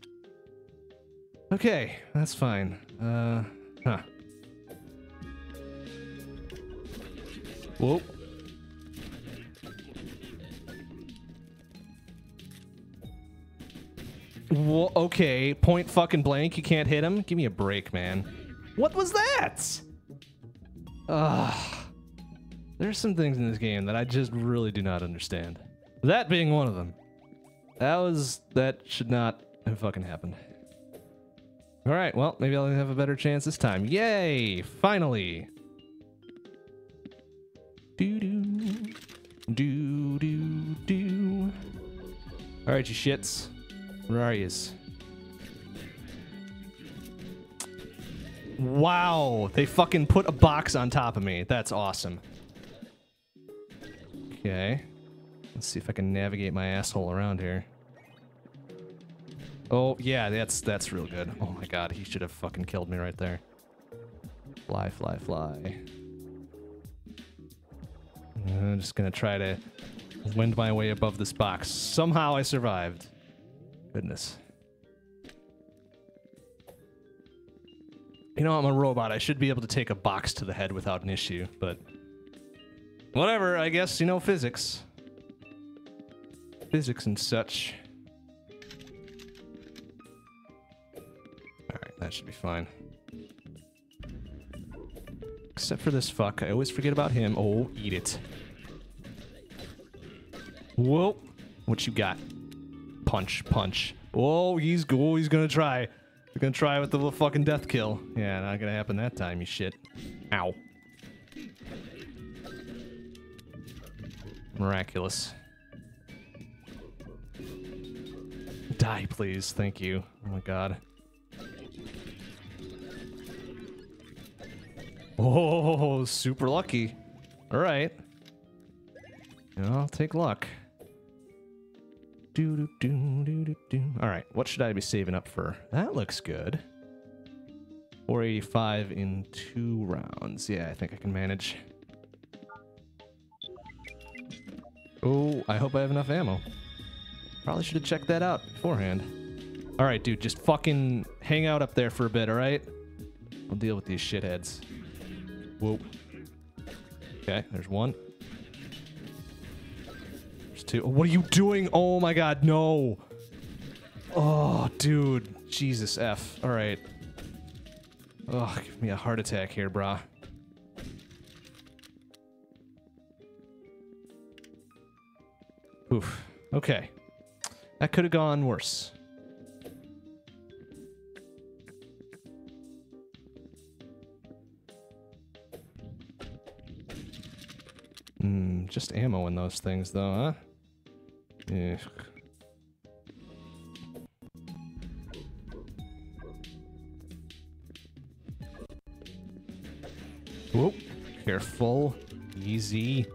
Okay, that's fine. Uh, huh. Whoa. okay, point fucking blank, you can't hit him? Give me a break, man. What was that? Ugh. There's some things in this game that I just really do not understand. That being one of them. That was... That should not have fucking happened. Alright, well, maybe I'll have a better chance this time. Yay! Finally! Doo-doo. Doo-doo-doo. Alright, you shits. Where are yous? Wow! They fucking put a box on top of me. That's awesome. Okay. Let's see if I can navigate my asshole around here. Oh, yeah, that's that's real good. Oh my god, he should have fucking killed me right there. Fly, fly, fly. I'm just gonna try to wind my way above this box. Somehow I survived. Goodness. You know, I'm a robot. I should be able to take a box to the head without an issue, but... Whatever, I guess, you know, physics. Physics and such. Alright, that should be fine. Except for this fuck. I always forget about him. Oh, eat it. Whoa. What you got? Punch, punch. Oh, he's oh, he's gonna try. He's gonna try with the little fucking death kill. Yeah, not gonna happen that time, you shit. Ow. Miraculous. Die, please. Thank you. Oh my god. Oh, super lucky. Alright. I'll take luck. Do do do do do do. Alright, what should I be saving up for? That looks good. four eighty-five in two rounds. Yeah, I think I can manage. Oh, I hope I have enough ammo. Probably should have checked that out beforehand. Alright, dude, just fucking hang out up there for a bit, alright? I'll deal with these shitheads. Whoa. Okay, there's one. There's two. Oh, what are you doing? Oh my god, no! Oh, dude. Jesus F. Alright. Oh, give me a heart attack here, brah. Oof. Okay. That could have gone worse. Hmm, just ammo in those things, though, huh? Ugh. Whoop. Careful. Easy.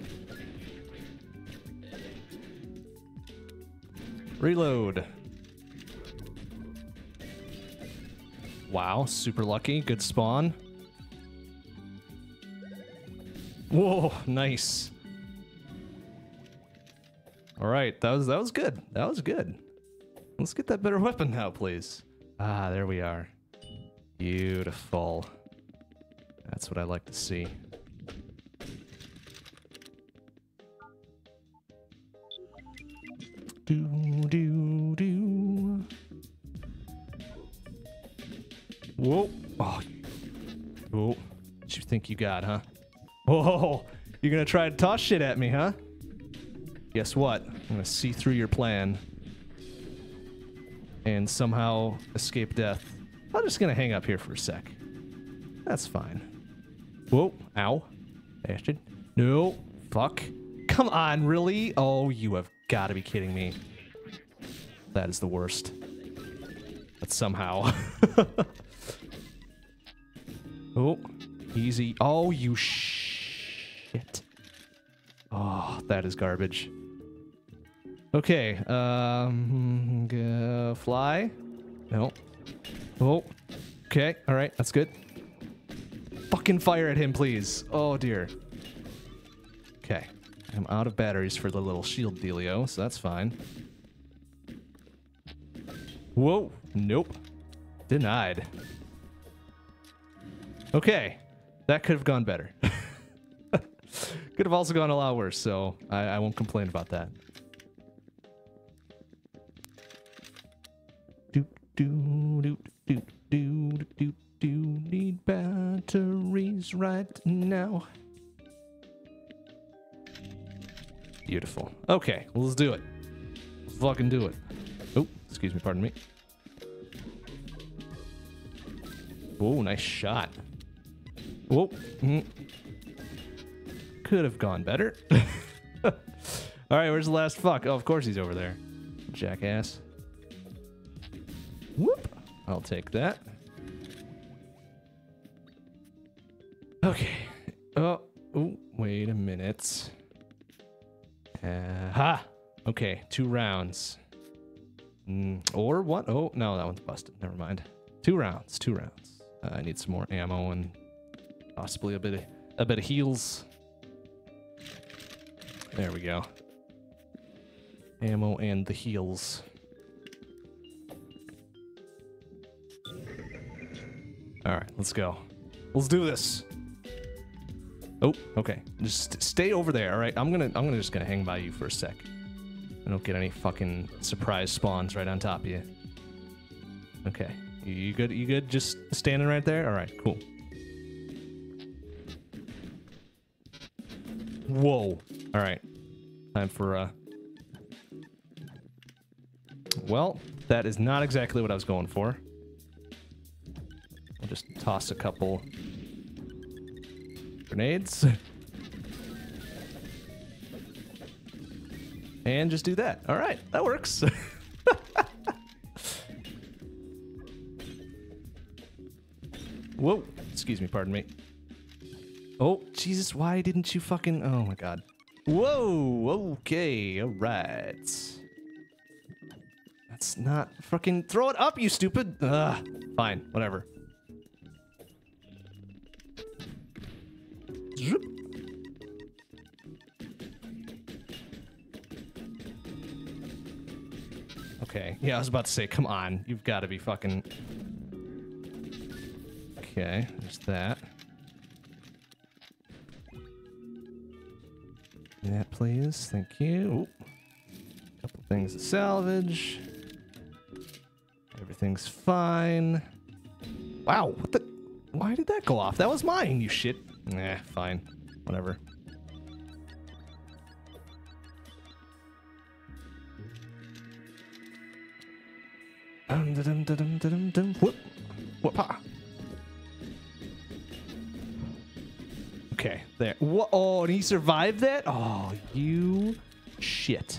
Reload. Wow, super lucky. Good spawn. Whoa, nice. All right, that was that was good. That was good. Let's get that better weapon now, please. Ah, there we are. Beautiful. That's what I like to see. Do do do. Whoa! Oh, whoa! What you think you got, huh? Whoa! You're gonna try to toss shit at me, huh? Guess what? I'm gonna see through your plan and somehow escape death. I'm just gonna hang up here for a sec. That's fine. Whoa! Ow! Bastard! No! Fuck! Come on! Really? Oh, you have got to be kidding me. That is the worst. But somehow. Oh, easy. Oh, you shit. Oh, that is garbage. Okay, um, uh, fly? No. Oh, okay, alright, that's good. Fucking fire at him, please. Oh, dear. Okay. I'm out of batteries for the little shield dealio, so that's fine. Whoa. Nope. Denied. Okay. That could have gone better. Could have also gone a lot worse, so I, I won't complain about that. Do, do do do do do do need batteries right now. Beautiful. Okay, well, let's do it. Let's fucking do it. Oh, excuse me, pardon me. Oh, nice shot. Whoa. Mm. Could have gone better. All right, where's the last fuck? Oh, of course he's over there. Jackass. Whoop. I'll take that. Okay. Oh, oh, wait a minute. Uh, ha! Okay, two rounds. Mm, or what? Oh, no, that one's busted. Never mind. Two rounds, two rounds. Uh, I need some more ammo and possibly a bit of, a bit of heals. There we go. Ammo and the heals. All right, let's go. Let's do this. Oh, okay. Just stay over there. All right, I'm gonna, I'm gonna just gonna hang by you for a sec. I don't get any fucking surprise spawns right on top of you. Okay, you good? You good? Just standing right there. All right, cool. Whoa. All right. Time for uh. Well, that is not exactly what I was going for. I'll just toss a couple grenades. And just do that. All right, that works. Whoa, excuse me, pardon me. Oh, Jesus, why didn't you fucking... Oh, my God. Whoa, okay, all right. That's not fucking... Throw it up, you stupid... Ugh, fine, whatever. Zoop. Okay, yeah, I was about to say, come on, you've got to be fucking... Okay, there's that. That, please, thank you. Ooh. Couple things to salvage. Everything's fine. Wow, what the... Why did that go off? That was mine, you shit. Nah, fine. Whatever. Dum dum dum dum dum dum. Whoop. Whoop-ha. Okay, there. Whoa, oh, and he survived that? Oh, you shit.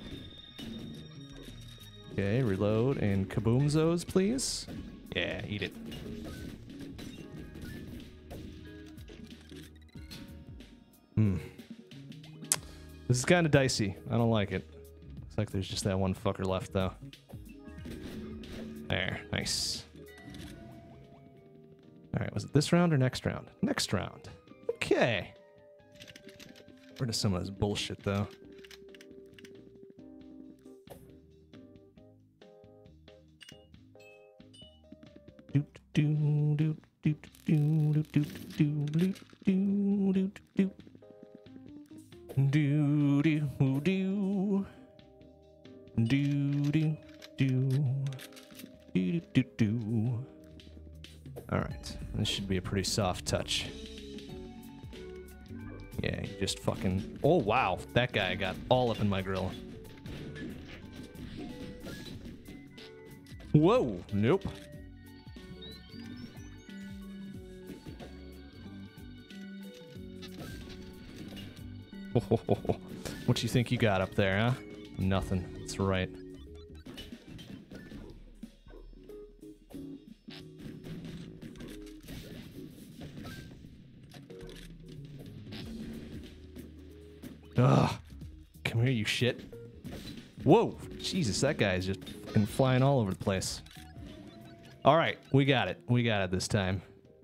Okay, reload and kaboomzos, please. Yeah, eat it. Hmm. This is kind of dicey. I don't like it. Looks like there's just that one fucker left, though. There, nice. All right, was it this round or next round? Next round. Okay. Where does some of this bullshit, though? Doot doo doot doot doo doot doot doo doot doo doot doot. Do do do do do do do do do. All right, this should be a pretty soft touch. Yeah, you just fucking. Oh wow, that guy got all up in my grill. Whoa, nope. What you think you got up there, huh? Nothing. That's right. Ugh. Come here, you shit. Whoa. Jesus, that guy is just fucking flying all over the place. All right, we got it. We got it this time.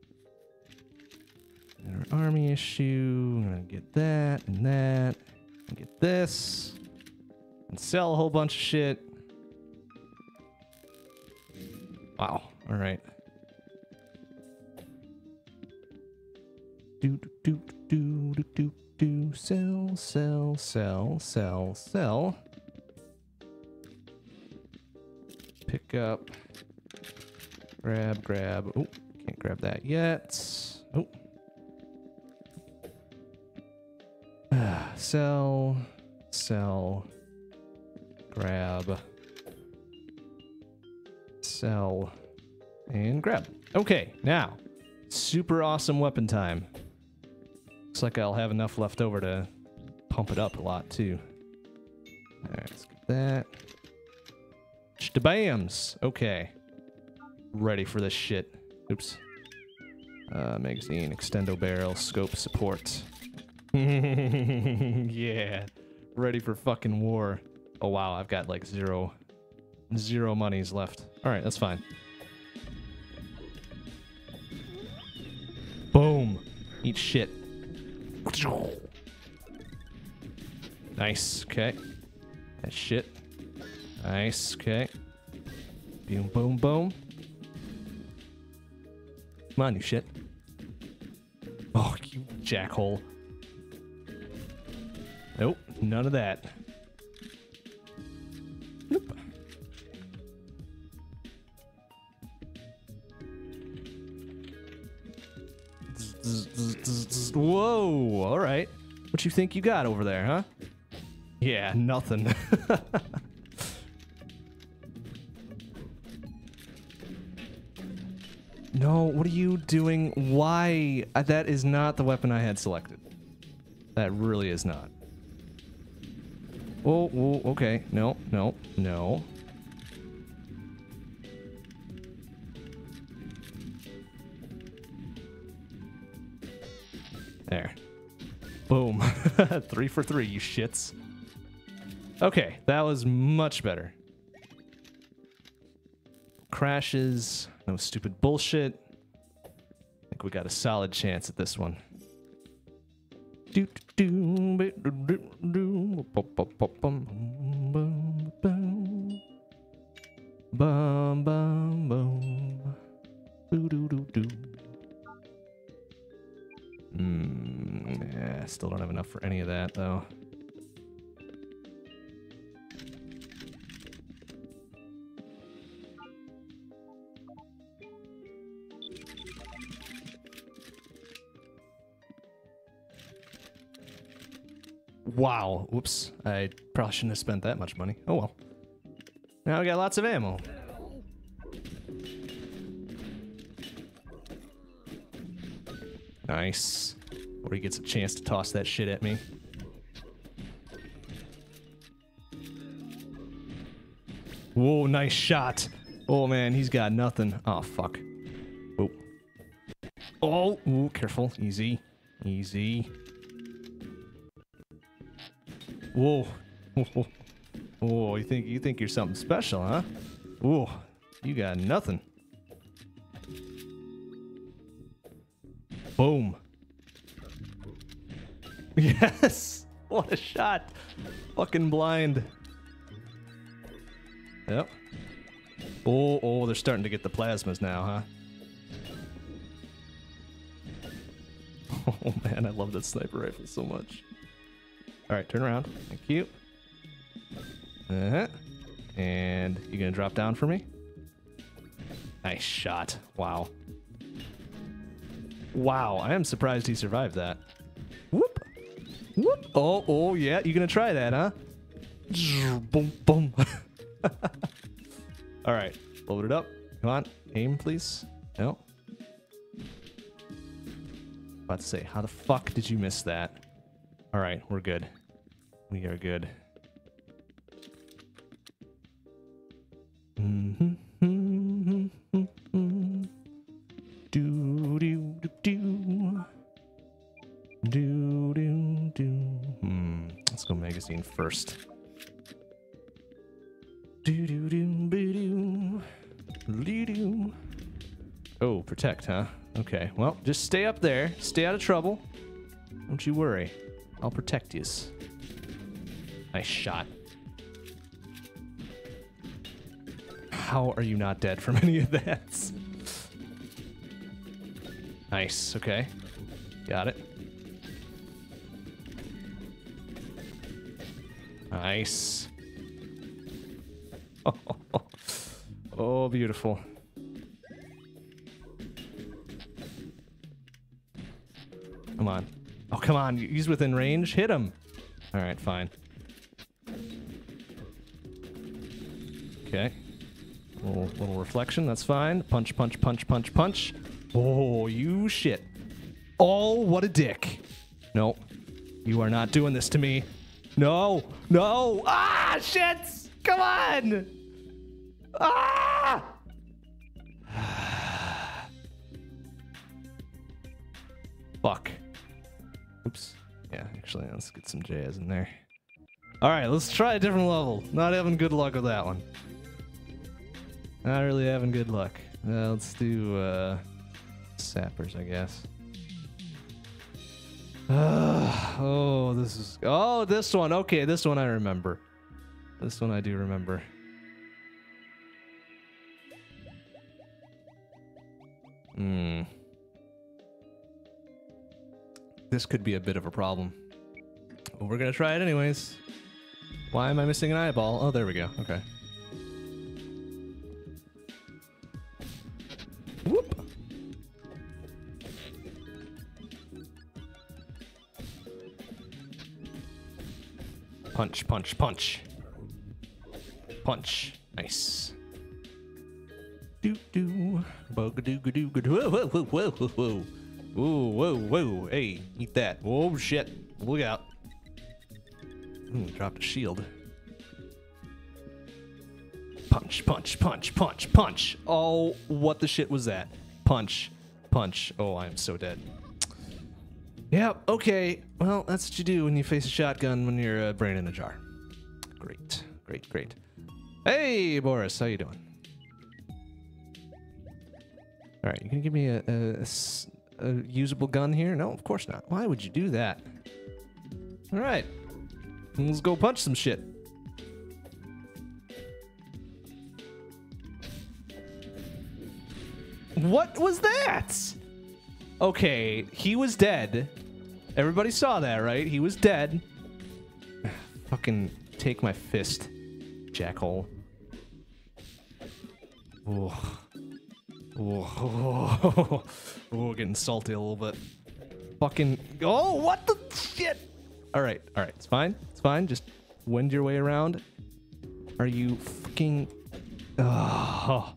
Our army issue. I'm gonna get that and that. And get this. And sell a whole bunch of shit. Wow. All right. Do do do do do do. Sell, sell, sell, sell, sell. Pick up Grab, grab. Oh, can't grab that yet. Oh. Sell, sell, grab, sell, and grab. Okay, now, super awesome weapon time. Looks like I'll have enough left over to pump it up a lot, too. Alright, let's get that. Shabams! Okay. Ready for this shit. Oops. Uh, magazine, extendo barrel, scope support. Yeah. Ready for fucking war. Oh wow, I've got like zero, zero monies left. Alright, that's fine. Boom. Eat shit. Nice, okay. That shit. Nice, okay. Boom, boom, boom. Come on, you shit. Oh, you jackhole. Nope, none of that. Nope. Whoa, all right. What you think you got over there, huh? Yeah, nothing. No, what are you doing? Why? Uh, that is not the weapon I had selected. That really is not. Oh, oh, okay. No, no, no. There. Boom. Three for three, you shits. Okay, that was much better. Crashes. No stupid bullshit. I think we got a solid chance at this one. Do do do do do bum bum bum bum do do do do. Hmm. Yeah, still don't have enough for any of that though. Wow. Oops. I probably shouldn't have spent that much money. Oh well. Now we got lots of ammo. Nice. Or he gets a chance to toss that shit at me. Whoa, nice shot. Oh man, he's got nothing. Oh fuck. Oh. Oh, ooh, careful. Easy. Easy. Whoa. Oh, oh, you think you think you're something special, huh? Oh, you got nothing. Boom. Yes! What a shot. Fucking blind. Yep. Oh, oh, they're starting to get the plasmas now, huh? Oh man, I love that sniper rifle so much. Alright, turn around. Thank you. Uh-huh. And you gonna drop down for me? Nice shot. Wow. Wow, I am surprised he survived that. Whoop! Whoop! Oh, oh, yeah, you gonna try that, huh? Boom, boom. Alright, load it up. Come on, aim, please. No. About to say, how the fuck did you miss that? Alright, we're good. We are good. Mm-hmm. Mm-hmm. Mm-hmm. Do do do do do do do. Hmm. Let's go magazine first. Do do do do do do. Oh, protect, huh? Okay. Well, just stay up there. Stay out of trouble. Don't you worry. I'll protect yous. Nice shot. How are you not dead from any of that? Nice, okay. Got it. Nice. Oh, oh, oh. Oh, beautiful. come on. He's within range. Hit him. All right, fine. Okay. Little, little reflection. That's fine. Punch, punch, punch, punch, punch. Oh, you shit. Oh, what a dick. No. You are not doing this to me. No. No. Ah, shit. Come on. Ah. Fuck. Oops. Yeah, actually, let's get some jazz in there. All right, let's try a different level. Not having good luck with that one. Not really having good luck. Uh, let's do uh, sappers, I guess. Uh, oh, this is... Oh, this one. Okay, this one I remember. This one I do remember. Hmm. This could be a bit of a problem. But we're gonna try it anyways. Why am I missing an eyeball? Oh, there we go. Okay. Whoop. Punch, punch, punch. Punch. Nice. Doo doo. Bug doo doo doo. Whoa, whoa, whoa, whoa, whoa, whoa. Whoa, whoa, whoa. Hey, eat that. Oh, shit. Look out. Ooh, dropped a shield. Punch, punch, punch, punch, punch. Oh, what the shit was that? Punch, punch. Oh, I am so dead. Yep, okay. Well, that's what you do when you face a shotgun when you're a brain in a jar. Great, great, great. Hey, Boris, how you doing? All right, you gonna give me a, a, a, a usable gun here? No, of course not. Why would you do that? All right, let's go punch some shit. What was that? Okay, he was dead. Everybody saw that, right? He was dead. Fucking take my fist, jackhole. Oh. Oh. Oh, getting salty a little bit. Fucking. Oh, what the shit? All right, all right, it's fine. It's fine. Just wend your way around. Are you fucking. Oh.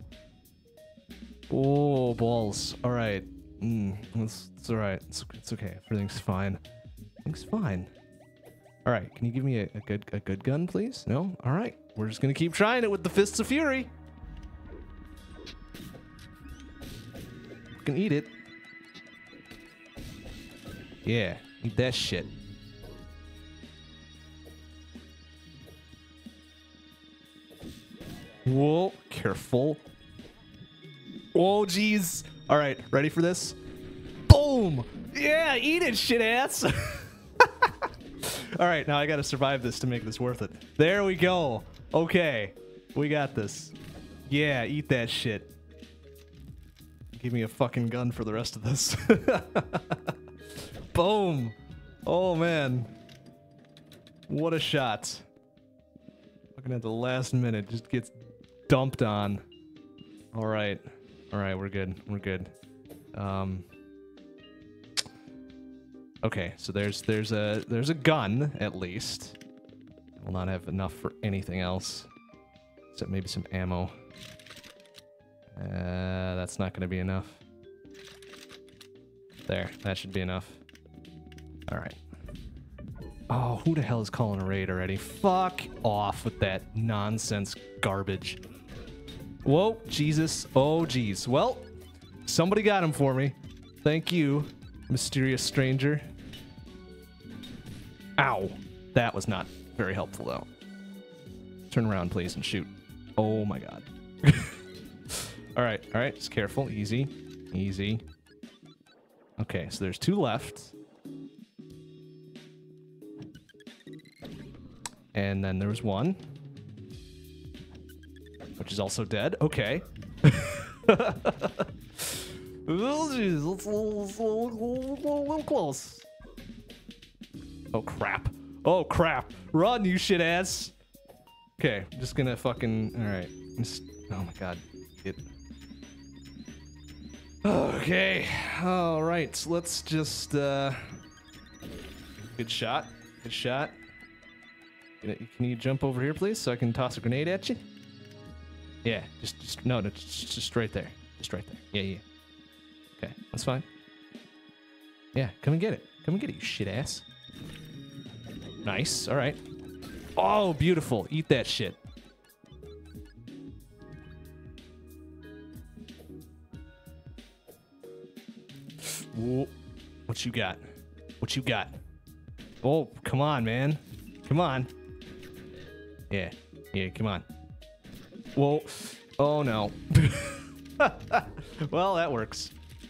Oh, balls. All right. Mm, it's, it's all right. It's, it's okay. Everything's fine. Everything's fine. All right. Can you give me a, a good a good gun, please? No? All right. We're just going to keep trying it with the Fists of Fury. Can eat it. Yeah. Eat that shit. Whoa. Careful. Oh, jeez. All right, ready for this? Boom! Yeah, eat it, shit ass. All right, now I gotta survive this to make this worth it. There we go. Okay, we got this. Yeah, eat that shit. Give me a fucking gun for the rest of this. Boom! Oh, man. What a shot. Looking at the last minute, just gets dumped on. All right. All right, we're good. We're good. Um, okay, so there's there's a there's a gun at least. Will not have enough for anything else, except maybe some ammo. Uh, that's not going to be enough. There, that should be enough. All right. Oh, who the hell is calling a raid already? Fuck off with that nonsense garbage. Whoa, Jesus. Oh, jeez. Well, somebody got him for me. Thank you, mysterious stranger. Ow. That was not very helpful, though. Turn around, please, and shoot. Oh, my God. All right, all right. Just careful. Easy. Easy. Okay, so there's two left. And then there was one. Which is also dead. Okay. Oh, jeez. It's a little, it's a little, a little close. Oh, crap. Oh, crap. Run, you shit ass. Okay, I'm just gonna fucking... Alright. Oh, my God. It... Okay. Alright, so let's just, uh... Good shot. Good shot. Can you, can you jump over here, please, so I can toss a grenade at you? Yeah, just, just no, no, just, just right there. Just right there. Yeah, yeah. Okay, that's fine. Yeah, come and get it. Come and get it, you shit ass. Nice. All right. Oh, beautiful. Eat that shit. Whoa. What you got? What you got? Oh, come on, man. Come on. Yeah. Yeah, come on. Whoa. Oh, no. Well, that works.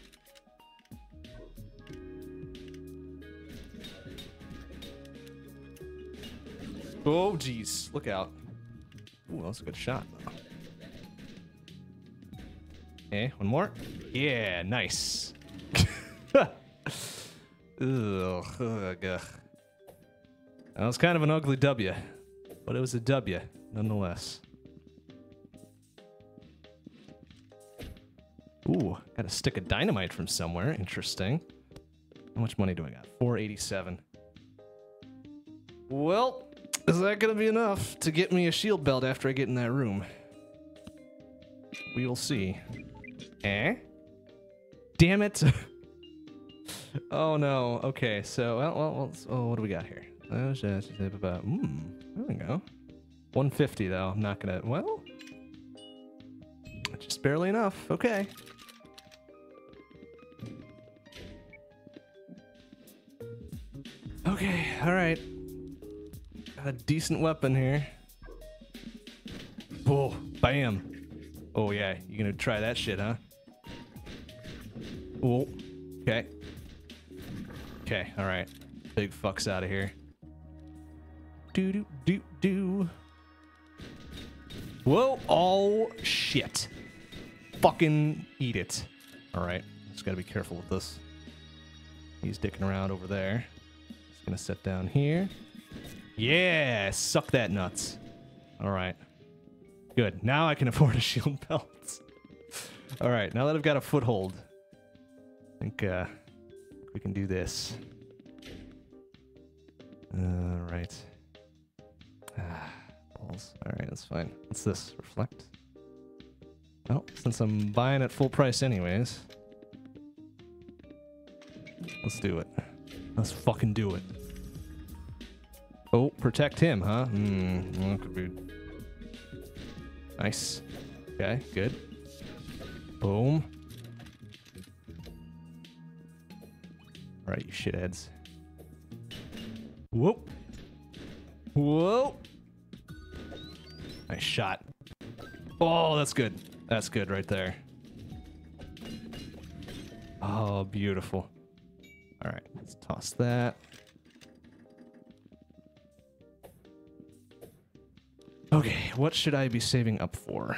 Oh, jeez. Look out. Ooh, that was a good shot. Okay, one more. Yeah, nice. Ugh, ugh. That was kind of an ugly W, but it was a W nonetheless. Ooh, got a stick of dynamite from somewhere. Interesting. How much money do I got? four eighty-seven. Well, is that gonna be enough to get me a shield belt after I get in that room? We will see. Eh? Damn it! Oh no. Okay, so well, well, well, oh, what do we got here? Mm, there we go. one fifty though. I'm not gonna. Well, just barely enough. Okay. Okay. All right. Got a decent weapon here. Oh, bam. Oh yeah, you gonna try that shit, huh? Oh. Okay. Okay, alright. Big fucks out of here. Do do do do. Whoa! Oh shit. Fucking eat it. Alright, just gotta be careful with this. He's dicking around over there. Just gonna sit down here. Yeah! Suck that nuts. Alright. Good. Now I can afford a shield belt. Alright, now that I've got a foothold, I think uh we can do this. All right. Ah, balls. All right, that's fine. What's this? Reflect? Well, since I'm buying at full price anyways, let's do it. Let's fucking do it. Oh, protect him, huh? Hmm. Well, could be. Nice. Okay, good. Boom. Alright, you shitheads. Whoa. Whoa. Nice shot. Oh, that's good. That's good right there. Oh, beautiful. Alright, let's toss that. Okay, what should I be saving up for?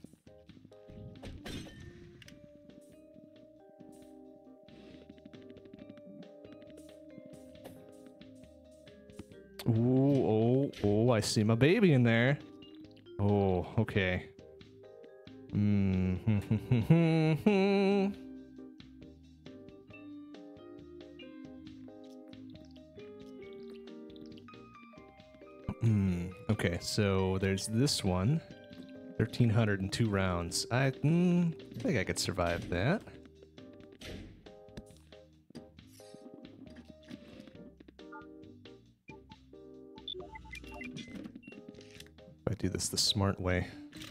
Ooh, oh, oh, I see my baby in there. Oh, okay. Mm. mm. Okay, so there's this one. thirteen hundred and two rounds. I mm, think I could survive that. I do this the smart way.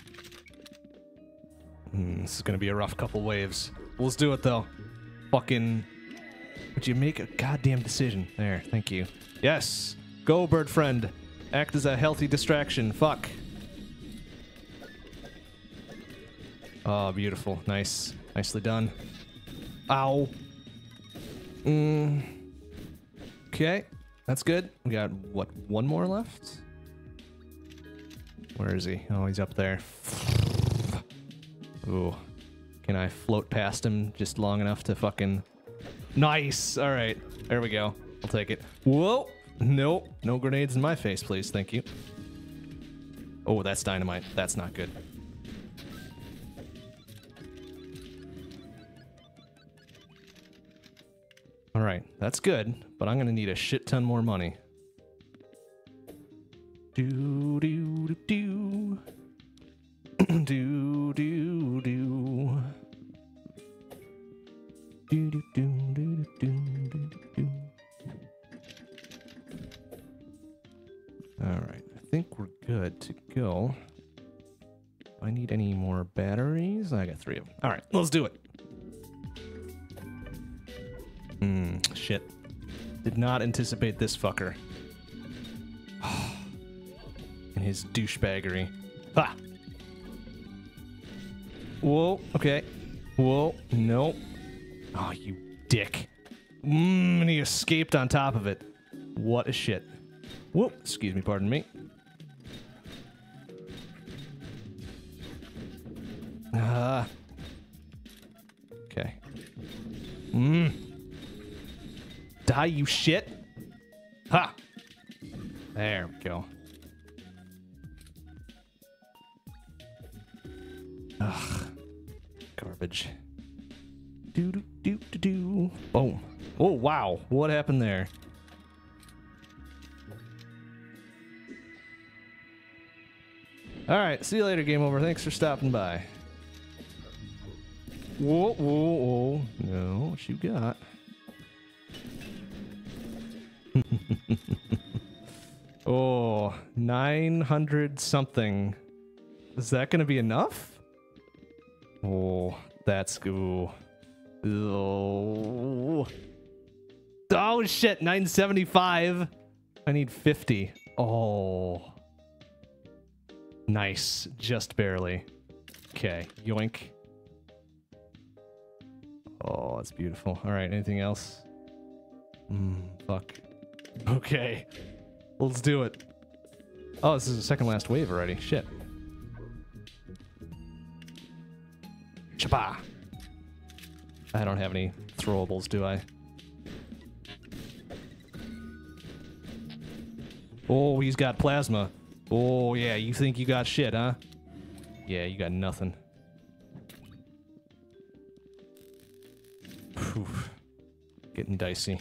Mm, this is gonna be a rough couple waves. Let's do it though. Fucking. Would you make a goddamn decision? There, thank you. Yes! Go, bird friend! Act as a healthy distraction. Fuck. Oh, beautiful. Nice. Nicely done. Ow. Mm. Okay. That's good. We got, what, one more left? Where is he? Oh, he's up there. Ooh. Can I float past him just long enough to fucking... Nice! Alright. There we go. I'll take it. Whoa! Nope. No grenades in my face, please. Thank you. Oh, that's dynamite. That's not good. All right, that's good, but I'm gonna need a shit ton more money. Do do do do do do do do do do do do do. All right, I think we're good to go. Do I need any more batteries? I got three of them. All right, let's do it. Hmm, shit. Did not anticipate this fucker. And his douchebaggery. Ha! Whoa, okay. Whoa, nope. Oh, you dick. Mmm, and he escaped on top of it. What a shit. Whoop, excuse me, pardon me. Ah. Uh, okay. Mmm. Die, you shit. Ha! There we go. Ugh. Garbage. Do do do do do. Boom. Oh wow. What happened there? Alright, see you later, game over. Thanks for stopping by. Whoa, whoa, whoa. No, what you got? Oh, nine hundred something. Is that gonna be enough? Oh, that's ooh. Oh. Oh shit, nine seventy-five. I need fifty. Oh. Nice, just barely. Okay, yoink. Oh, that's beautiful. All right, anything else? Hmm, fuck. Okay, let's do it. Oh, this is the second last wave already. Shit. Chapa. I don't have any throwables, do I? Oh, he's got plasma. Oh, yeah, you think you got shit, huh? Yeah, you got nothing. Whew. Getting dicey.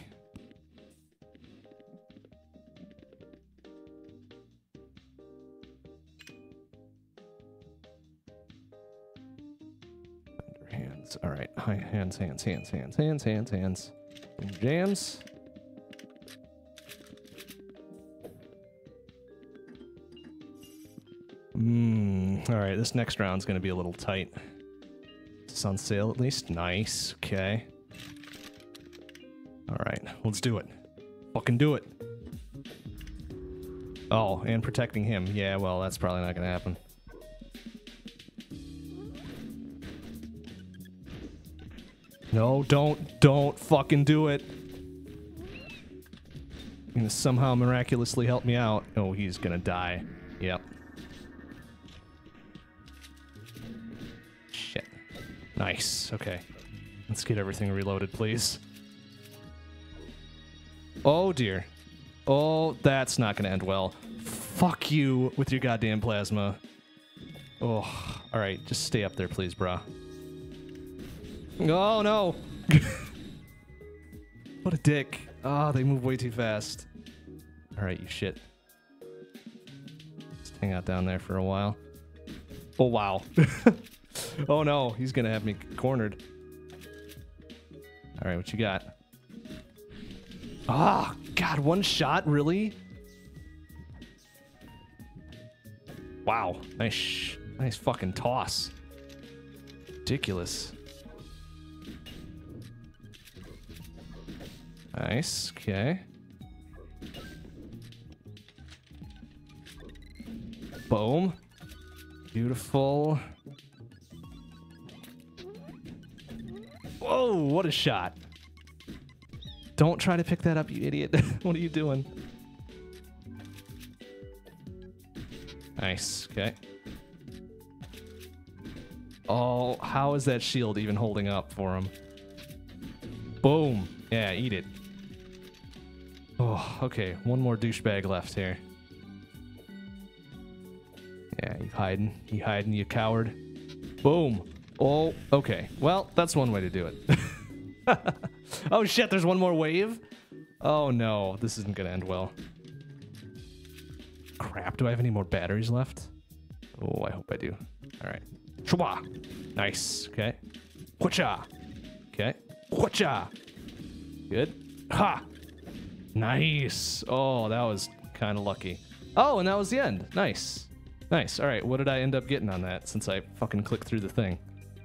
Under hands. All right. Hi, hands, hands, hands, hands, hands, hands, hands. Boom, jams. Mmm. All right, this next round's gonna be a little tight. It's on sale at least. Nice. Okay. All right, let's do it. Fucking do it. Oh, and protecting him. Yeah, well, that's probably not gonna happen. No, don't, don't fucking do it. You're gonna somehow miraculously help me out. Oh, he's gonna die. Yep. Shit. Nice. Okay. Let's get everything reloaded, please. Oh, dear. Oh, that's not gonna end well. Fuck you with your goddamn plasma. Oh, alright. Just stay up there, please, brah. Oh, no! What a dick. Ah, oh, they move way too fast. Alright, you shit. Just hang out down there for a while. Oh, wow. Oh, no. He's gonna have me cornered. Alright, what you got? Ah, oh, God, one shot? Really? Wow. Nice, nice fucking toss. Ridiculous. Nice, okay. Boom. Beautiful. Whoa, what a shot. Don't try to pick that up, you idiot. What are you doing? Nice, okay. Oh, how is that shield even holding up for him? Boom. Yeah, eat it. Oh, okay. One more douchebag left here. Yeah, you hiding. You hiding, you coward. Boom. Oh, okay. Well, that's one way to do it. Oh shit, there's one more wave? Oh no, this isn't gonna end well. Crap, do I have any more batteries left? Oh, I hope I do. Alright. Shwa! Nice, okay. Whatcha! Okay. Whatcha! Good. Ha! Nice! Oh, that was kind of lucky. Oh, and that was the end. Nice. Nice. Alright, what did I end up getting on that since I fucking clicked through the thing?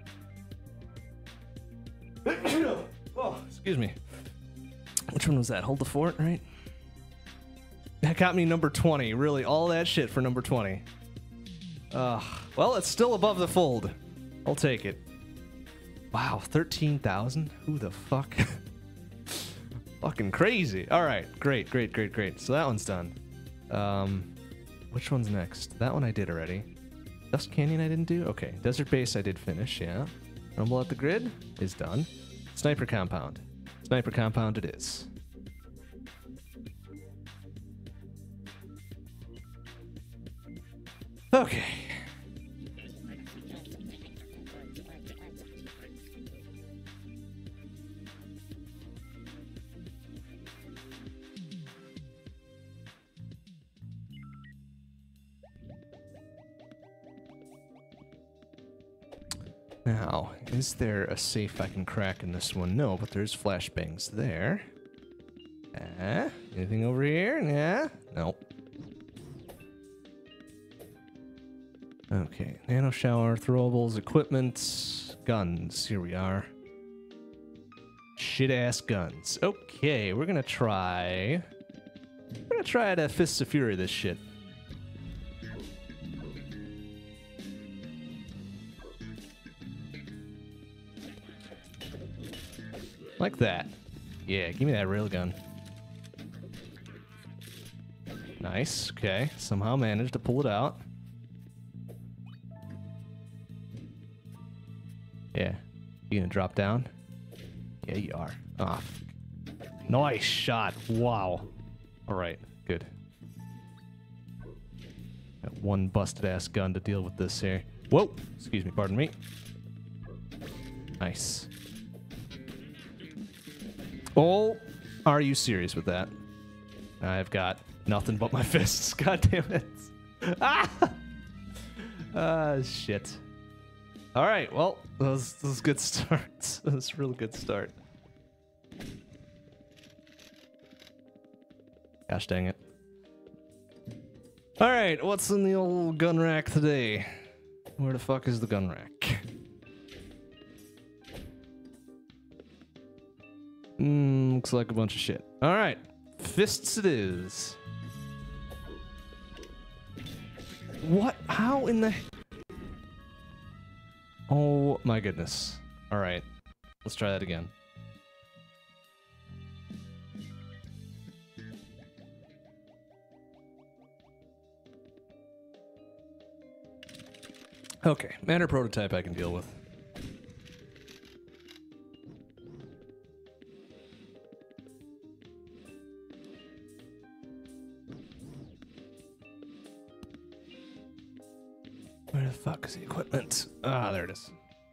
Oh, excuse me. Which one was that? Hold the fort, right? That got me number twenty. Really, all that shit for number twenty. Uh, well, it's still above the fold. I'll take it. Wow, thirteen thousand? Who the fuck? Fucking crazy. All right, great, great, great, great. So that one's done. Um, which one's next? That one I did already. Dust Canyon I didn't do? Okay, Desert Base I did finish, yeah. Rumble at the Grid is done. Sniper Compound. Sniper Compound it is. Okay. Now, is there a safe I can crack in this one? No, but there's flashbangs there. Uh, anything over here? Yeah? Nope. Okay, nano shower, throwables, equipment, guns. Here we are. Shit-ass guns. Okay, we're gonna try... We're gonna try to Fists of Fury this shit. Like that. Yeah, give me that railgun. Nice, okay. Somehow managed to pull it out. Yeah. You gonna drop down? Yeah, you are. Ah, oh, nice shot. Wow. Alright, good. Got one busted-ass gun to deal with this here. Whoa! Excuse me, pardon me. Nice. Oh, are you serious with that? I've got nothing but my fists. God damn it. Ah! Ah, shit. All right, well, that was, that was a good start. That was a real good start. Gosh dang it. All right, what's in the old gun rack today? Where the fuck is the gun rack? Hmm, looks like a bunch of shit. All right, fists it is. What? How in the... Oh my goodness. All right, let's try that again. Okay, matter prototype I can deal with. Where the fuck is the equipment? Ah, there it is.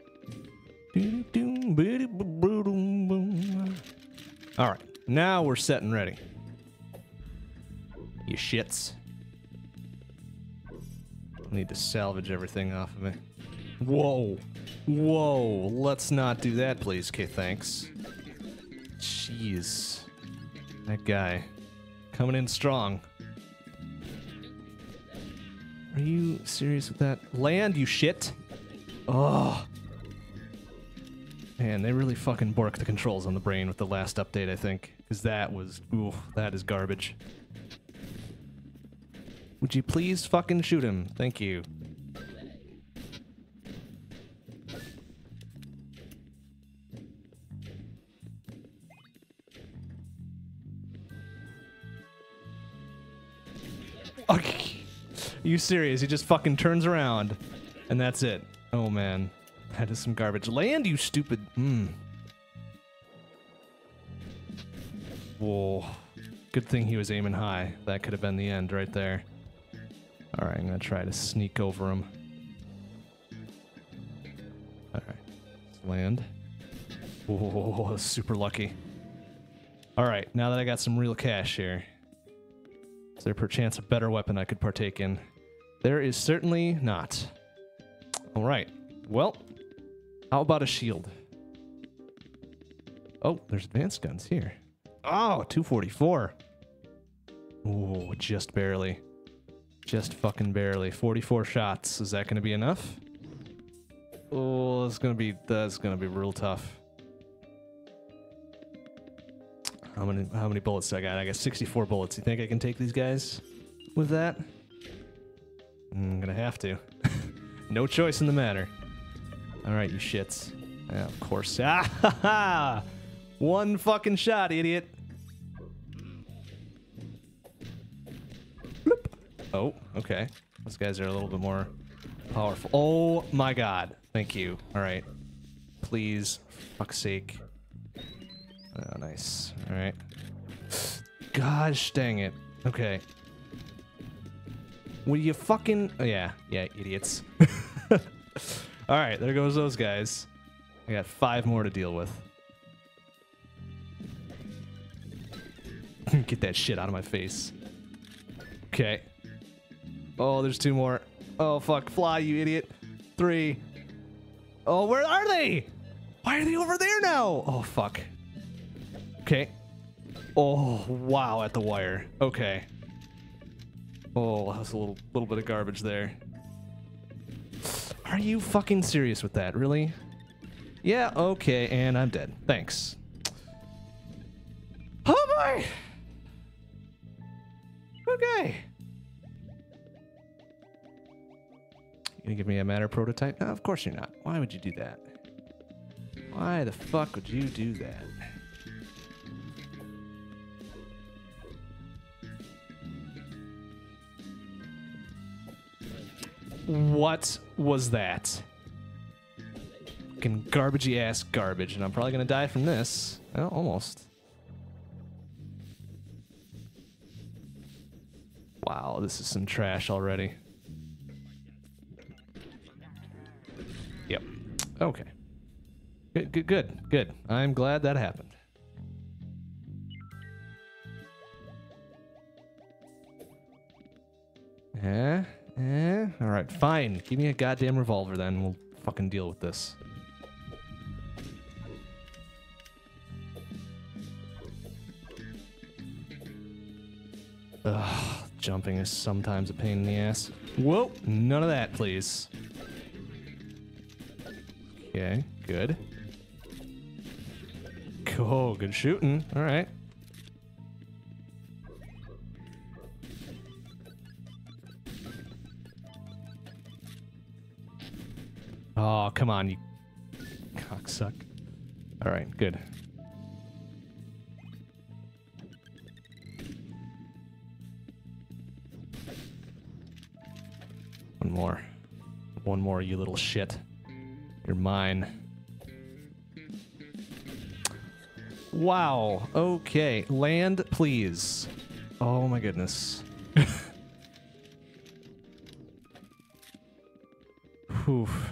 All right, now we're set and ready. You shits. Need to salvage everything off of me. Whoa. Whoa. Let's not do that, please. Okay, thanks. Jeez. That guy. Coming in strong. Are you serious with that? Land, you shit. Oh. Man, they really fucking borked the controls on the brain with the last update, I think. Because that was... Ooh, that is garbage. Would you please fucking shoot him? Thank you. Okay. Are you serious? He just fucking turns around and that's it. Oh man. That is some garbage. Land, you stupid... Hmm. Whoa. Good thing he was aiming high. That could have been the end right there. Alright, I'm gonna try to sneak over him. Alright. Land. Whoa, super lucky. All right, now that I got some real cash here, is there perchance a better weapon I could partake in? There is certainly not. All right, well, how about a shield? Oh, there's advanced guns here. Oh, two forty-four. Oh, just barely. Just fucking barely. forty-four shots. Is that going to be enough? Oh, it's going to be, that's going to be real tough. How many, how many bullets do I got? I got sixty-four bullets. You think I can take these guys with that? I'm going to have to. No choice in the matter. All right, you shits. Yeah, of course. Ah, ha, ha. One fucking shot, idiot. Bloop. Oh, okay. Those guys are a little bit more powerful. Oh my god. Thank you. All right. Please, for fuck's sake. Oh, nice. All right. Gosh dang it. Okay. Will you fucking... Oh, yeah. Yeah, idiots. All right, there goes those guys. I got five more to deal with. Get that shit out of my face. Okay. Oh, there's two more. Oh, fuck. Fly, you idiot. Three. Oh, where are they? Why are they over there now? Oh, fuck. Okay. Oh, wow, at the wire. Okay. Oh, that was a little, little bit of garbage there. Are you fucking serious with that? Really? Yeah, okay, and I'm dead. Thanks. Oh, boy! Okay. You gonna give me a matter prototype? No, of course you're not. Why would you do that? Why the fuck would you do that? What was that? Fucking garbagey ass garbage, and I'm probably gonna die from this. Well, almost. Wow, this is some trash already. Yep. Okay. Good, good, good, good. I'm glad that happened. Eh? Eh? Alright, fine. Give me a goddamn revolver then. We'll fucking deal with this. Ugh, jumping is sometimes a pain in the ass. Whoa, none of that, please. Okay, good. Oh, good shooting. All right. Oh, come on, you cocksuck. All right, good. One more. One more, you little shit. You're mine. Wow. Okay. Land, please. Oh my goodness. Oof.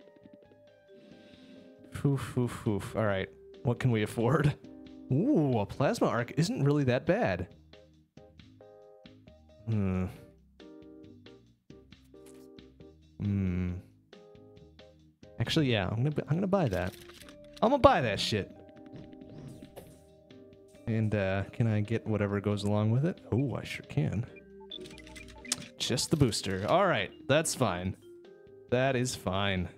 Oof, oof, oof. All right. What can we afford? Ooh, a plasma arc isn't really that bad. Hmm. Hmm. Actually, yeah, I'm gonna I'm gonna buy that. I'm gonna buy that shit. And uh, can I get whatever goes along with it? Oh, I sure can. Just the booster. All right, that's fine. That is fine.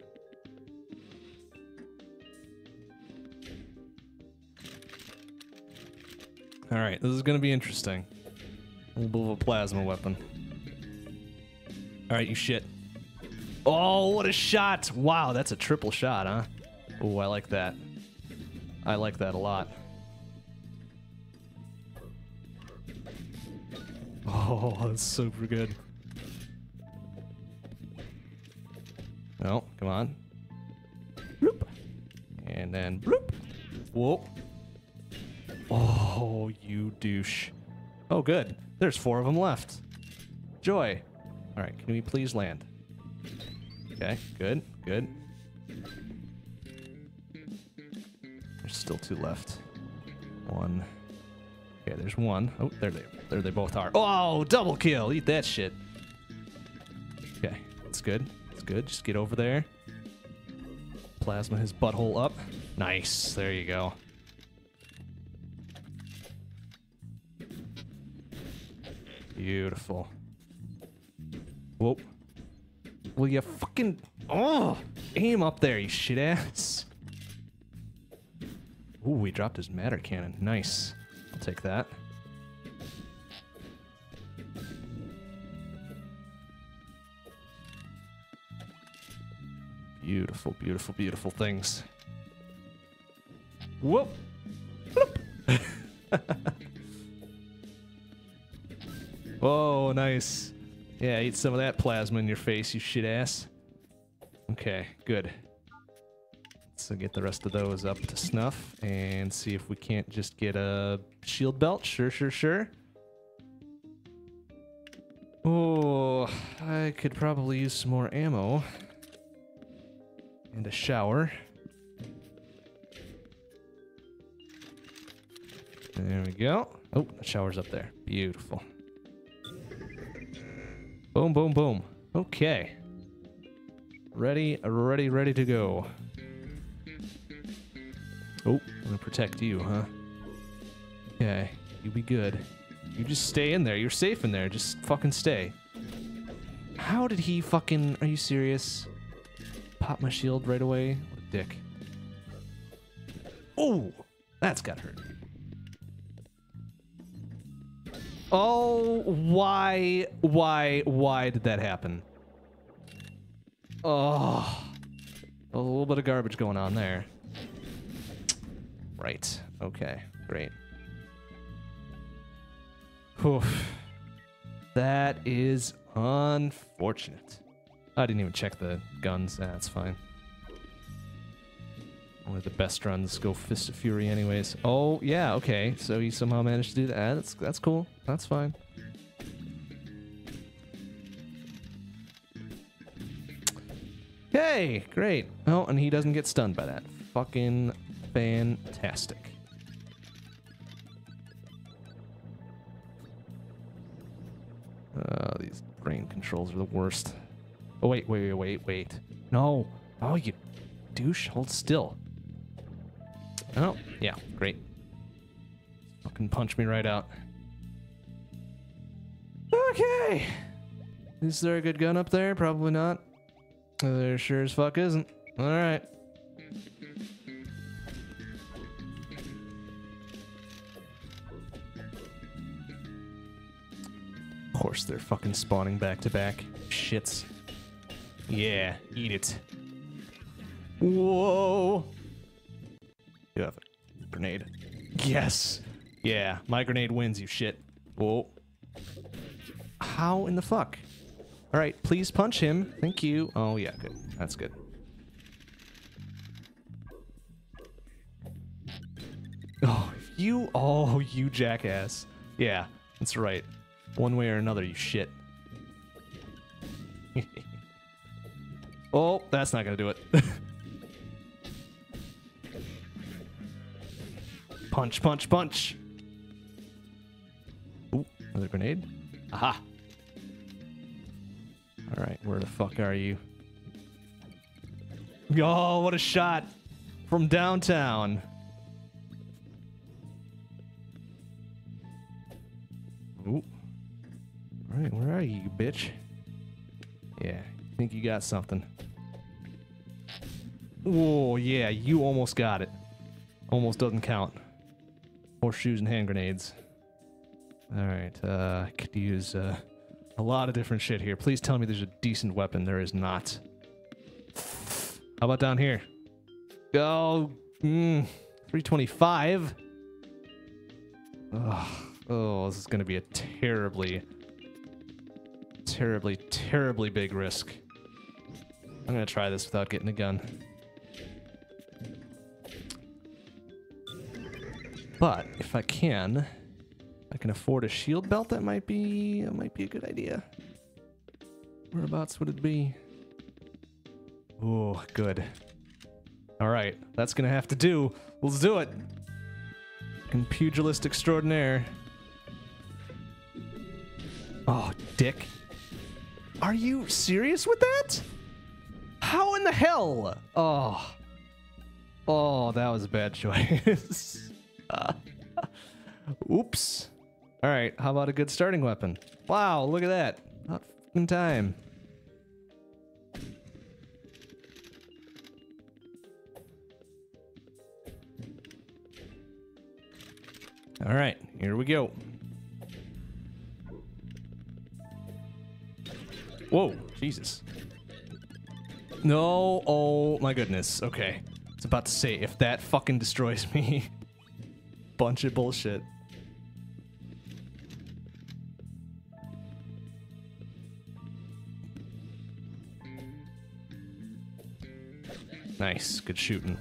All right, this is gonna be interesting. A little bit of a plasma weapon. All right, you shit. Oh, what a shot! Wow, that's a triple shot, huh? Oh, I like that. I like that a lot. Oh, that's super good. Oh, come on. Bloop. And then bloop. Whoa. Oh, you douche. Oh, good. There's four of them left. Joy. All right, can we please land? Okay, good, good. There's still two left. One, Okay, there's one. Oh, there they, there they both are. Oh, double kill! Eat that shit. Okay, that's good. That's good. Just get over there. Plasma his butthole up. Nice. There you go. Beautiful. Whoop. Will you fucking... Oh! Aim up there, you shit ass. Ooh, he dropped his matter cannon. Nice. I'll take that. Beautiful, beautiful, beautiful things. Whoop! Whoop. Oh, nice. Yeah, eat some of that plasma in your face, you shit ass. Okay, good. So get the rest of those up to snuff and see if we can't just get a shield belt. Sure, sure, sure. Oh, I could probably use some more ammo. And a shower. There we go. Oh, the shower's up there. Beautiful. Boom, boom, boom. Okay. Ready, ready, ready to go. Oh, I'm gonna protect you, huh? Okay, you be good. You just stay in there. You're safe in there. Just fucking stay. How did he fucking... Are you serious? Pop my shield right away? What a dick. Oh! That's got hurt. Oh, why, why, why did that happen? Oh. A little bit of garbage going on there. Right. Okay. Great. Oof. That is unfortunate. I didn't even check the guns. That's fine. Only the best runs go Fist of Fury anyways. Oh, yeah, okay. So he somehow managed to do that. That's, that's cool. That's fine. Okay, great. Oh, and he doesn't get stunned by that. Fucking fantastic. Uh, these brain controls are the worst. Oh, wait, wait, wait, wait, wait. No. Oh, you douche. Hold still. Oh, yeah, great. Fucking punch me right out. Okay. Is there a good gun up there? Probably not. There sure as fuck isn't. Alright. Of course they're fucking spawning back to back. Shits. Yeah, eat it. Whoa. You have a grenade. Yes. Yeah, my grenade wins, you shit. Whoa. How in the fuck? Alright, please punch him. Thank you. Oh, yeah, good. That's good. Oh, you... Oh, you jackass. Yeah, that's right. One way or another, you shit. Oh, that's not gonna do it. Punch, punch, punch. Ooh, another grenade. Aha. All right, where the fuck are you? Oh, what a shot from downtown. Ooh. All right, where are you, bitch? Yeah, think you got something. Whoa, yeah, you almost got it. Almost doesn't count. Horseshoes and hand grenades. All right, uh, I could use uh, a lot of different shit here. Please tell me there's a decent weapon. There is not. How about down here? Oh, mm, three twenty-five. Oh, oh, this is going to be a terribly, terribly, terribly big risk. I'm going to try this without getting a gun. But if I can, I can afford a shield belt. That might be, that might be a good idea. Whereabouts would it be? Oh, good. All right, that's gonna have to do. Let's do it. And pugilist extraordinaire. Oh, dick. Are you serious with that? How in the hell? Oh. Oh, that was a bad choice. uh, oops. All right, how about a good starting weapon? Wow, look at that. Not fucking time. All right, here we go. Whoa, Jesus. No, oh my goodness. Okay. I was about to say, if that fucking destroys me, bunch of bullshit. Nice, good shooting.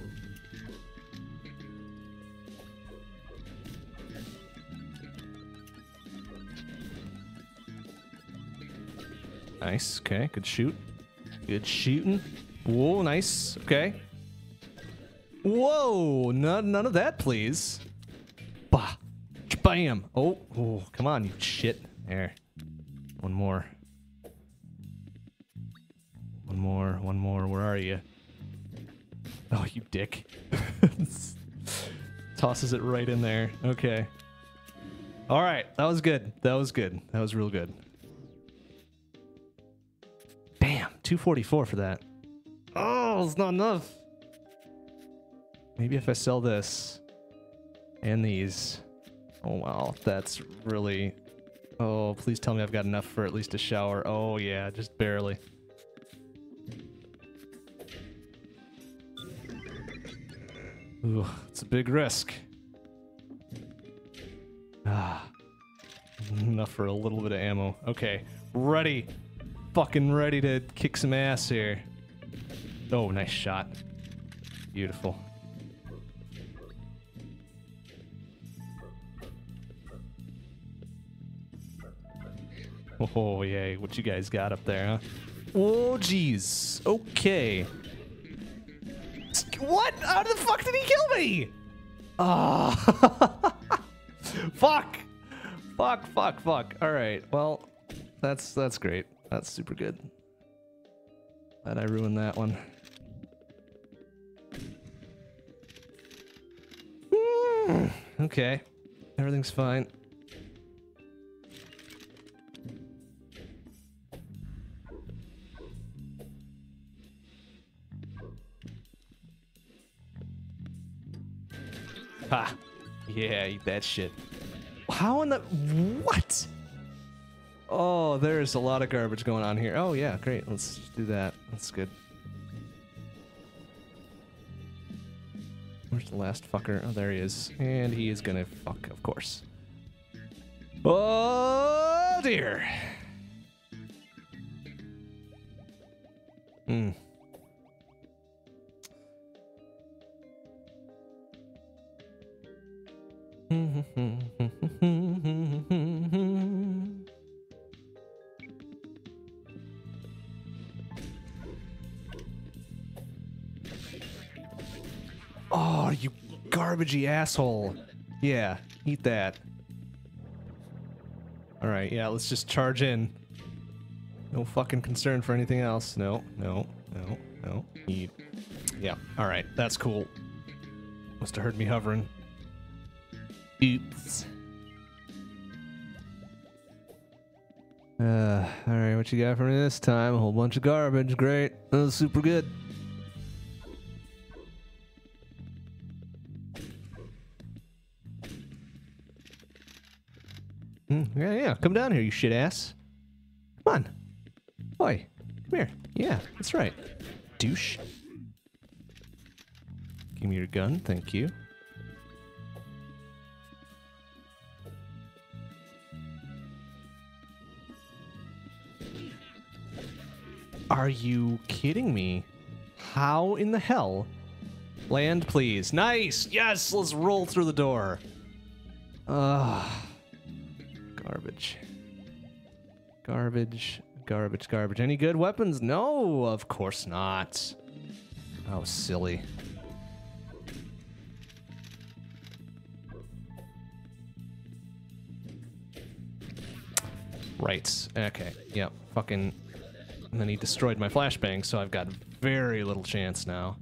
Nice, okay, good shoot. Good shooting. Whoa, nice, okay. Whoa, none, none of that, please. Bah, bam. Oh, oh, come on, you shit. There. One more. One more, one more, where are you? Oh, you dick. Tosses it right in there. Okay. All right, that was good. That was good. That was real good. Bam, two forty-four for that. Oh, it's not enough. Maybe if I sell this and these. Oh, wow, that's really... Oh, please tell me I've got enough for at least a shower. Oh, yeah, just barely. Ooh, it's a big risk. Ah, enough for a little bit of ammo. Okay, ready. Fucking ready to kick some ass here. Oh, nice shot. Beautiful. Oh, yeah, what you guys got up there, huh? Oh, jeez. Okay. What? How the fuck did he kill me? Ah. Fuck. Fuck, fuck, fuck. All right. Well, that's that's great. That's super good. Glad I ruined that one. Mm, okay. Everything's fine. Ha! Yeah, eat that shit. How in the... What? Oh, there's a lot of garbage going on here. Oh, yeah, great. Let's do that. That's good. Where's the last fucker? Oh, there he is. And he is gonna fuck, of course. Oh, dear. Hmm. Oh, you garbagey asshole. Yeah, eat that. Alright, yeah, let's just charge in. No fucking concern for anything else. No, no, no, no. Eat. Yeah, alright, that's cool. Must have heard me hovering. Oops. Uh, alright, what you got for me this time? A whole bunch of garbage. Great. That was super good. Mm, yeah, yeah. Come down here, you shit ass. Come on. Boy, come here. Yeah, that's right. Douche. Give me your gun, thank you. Are you kidding me? How in the hell? Land, please. Nice! Yes! Let's roll through the door. Ugh. Garbage. Garbage. Garbage, garbage. Any good weapons? No, of course not. Oh, silly. Right. Okay. Yep. Fucking. And then he destroyed my flashbang, so I've got very little chance now.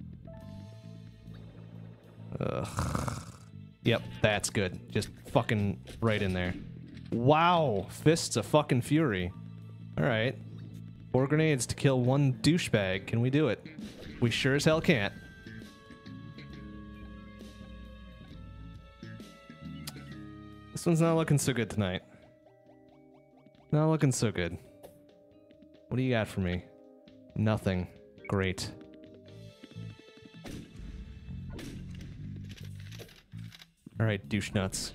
Ugh. Yep, that's good. Just fucking right in there. Wow. Fists of fucking fury. Alright. Four grenades to kill one douchebag. Can we do it? We sure as hell can't. This one's not looking so good tonight. Not looking so good. What do you got for me? Nothing. Great. Alright, douche nuts.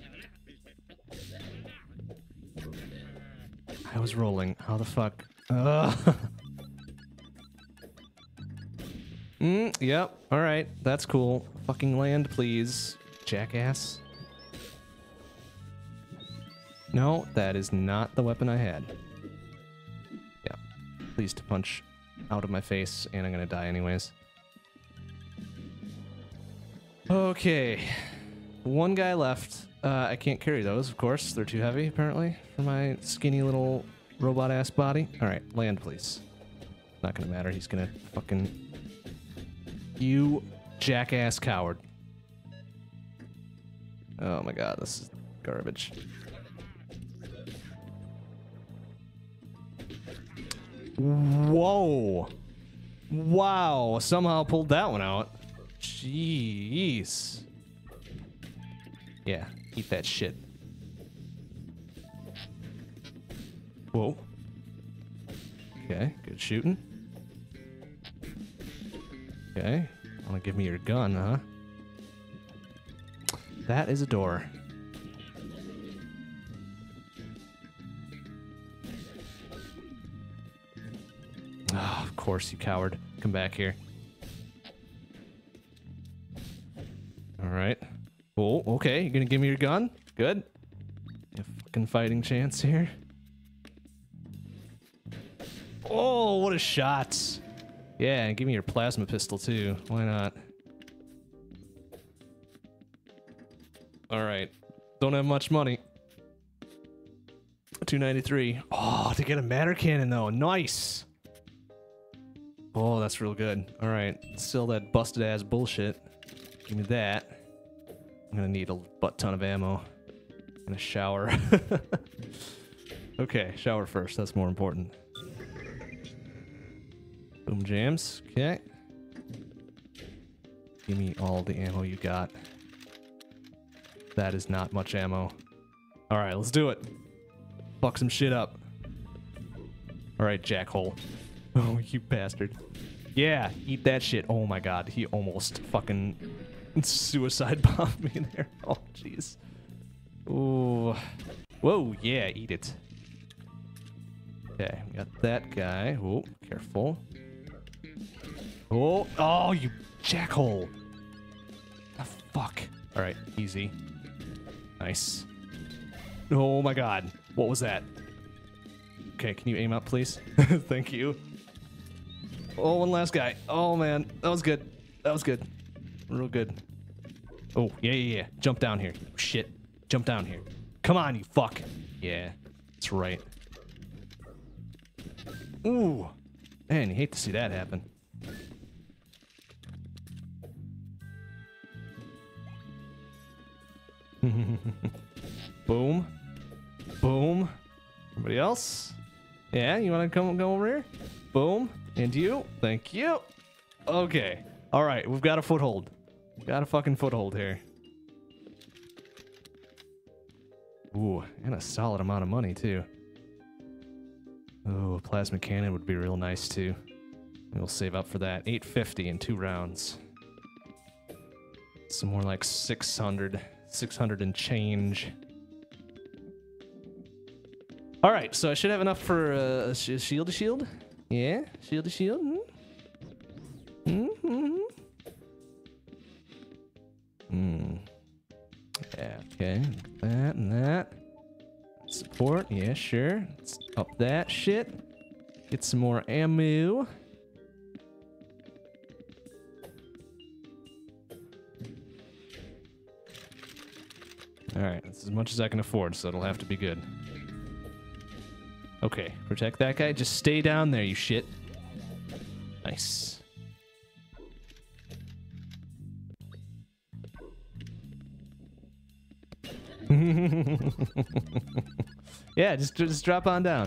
I was rolling. How the fuck? Ugh. mm, yep. Alright, that's cool. Fucking land, please. Jackass. No, that is not the weapon I had. Yeah. Please to punch out of my face, and I'm gonna die anyways. Okay. One guy left. Uh, I can't carry those, of course. They're too heavy, apparently, for my skinny little robot-ass body. Alright, land, please. Not gonna matter. He's gonna fucking... You jackass coward. Oh my god, this is garbage. Whoa. Wow, somehow pulled that one out. Jeez. Yeah, eat that shit. Whoa. Okay, good shooting. Okay, wanna give me your gun, huh? That is a door. Oh, of course, you coward. Come back here. Alright. Oh, okay. You're gonna give me your gun? Good. You have a fucking fighting chance here. Oh, what a shot. Yeah, and give me your plasma pistol, too. Why not? Alright. Don't have much money. two ninety-three. Oh, to get a matter cannon, though. Nice! Oh, that's real good. Alright, still that busted-ass bullshit. Give me that. I'm gonna need a butt ton of ammo. And a shower. Okay, shower first. That's more important. Boom jams. Okay. Give me all the ammo you got. That is not much ammo. Alright, let's do it. Fuck some shit up. Alright, jackhole. Oh, you bastard. Yeah, eat that shit. Oh my god, he almost fucking suicide bombed me there. Oh, jeez. Ooh. Whoa, yeah, eat it. Okay, we got that guy. Oh, careful. Oh, oh, you jackhole. The fuck? Alright, easy. Nice. Oh my god. What was that? Okay, can you aim up, please? Thank you. Oh, one last guy. Oh, man. That was good. That was good. Real good. Oh, yeah, yeah, yeah. Jump down here. Shit. Jump down here. Come on, you fuck. Yeah, that's right. Ooh. Man, you hate to see that happen. Boom. Boom. Anybody else? Yeah, you want to come go over here? Boom. And you. Thank you. Okay. All right, we've got a foothold. Got a fucking foothold here. Ooh, and a solid amount of money, too. Oh, a plasma cannon would be real nice, too. We'll save up for that. eight fifty in two rounds. Some more like six hundred. six hundred and change. All right, so I should have enough for uh, a sh shield to shield. Yeah, shield to shield. Mm-hmm. Mm-hmm. Hmm. Yeah, okay. That and that. Support. Yeah, sure. Let's up that shit. Get some more ammo. Alright, that's as much as I can afford, so it'll have to be good. Okay, protect that guy. Just stay down there, you shit. Nice. Yeah, just just drop on down.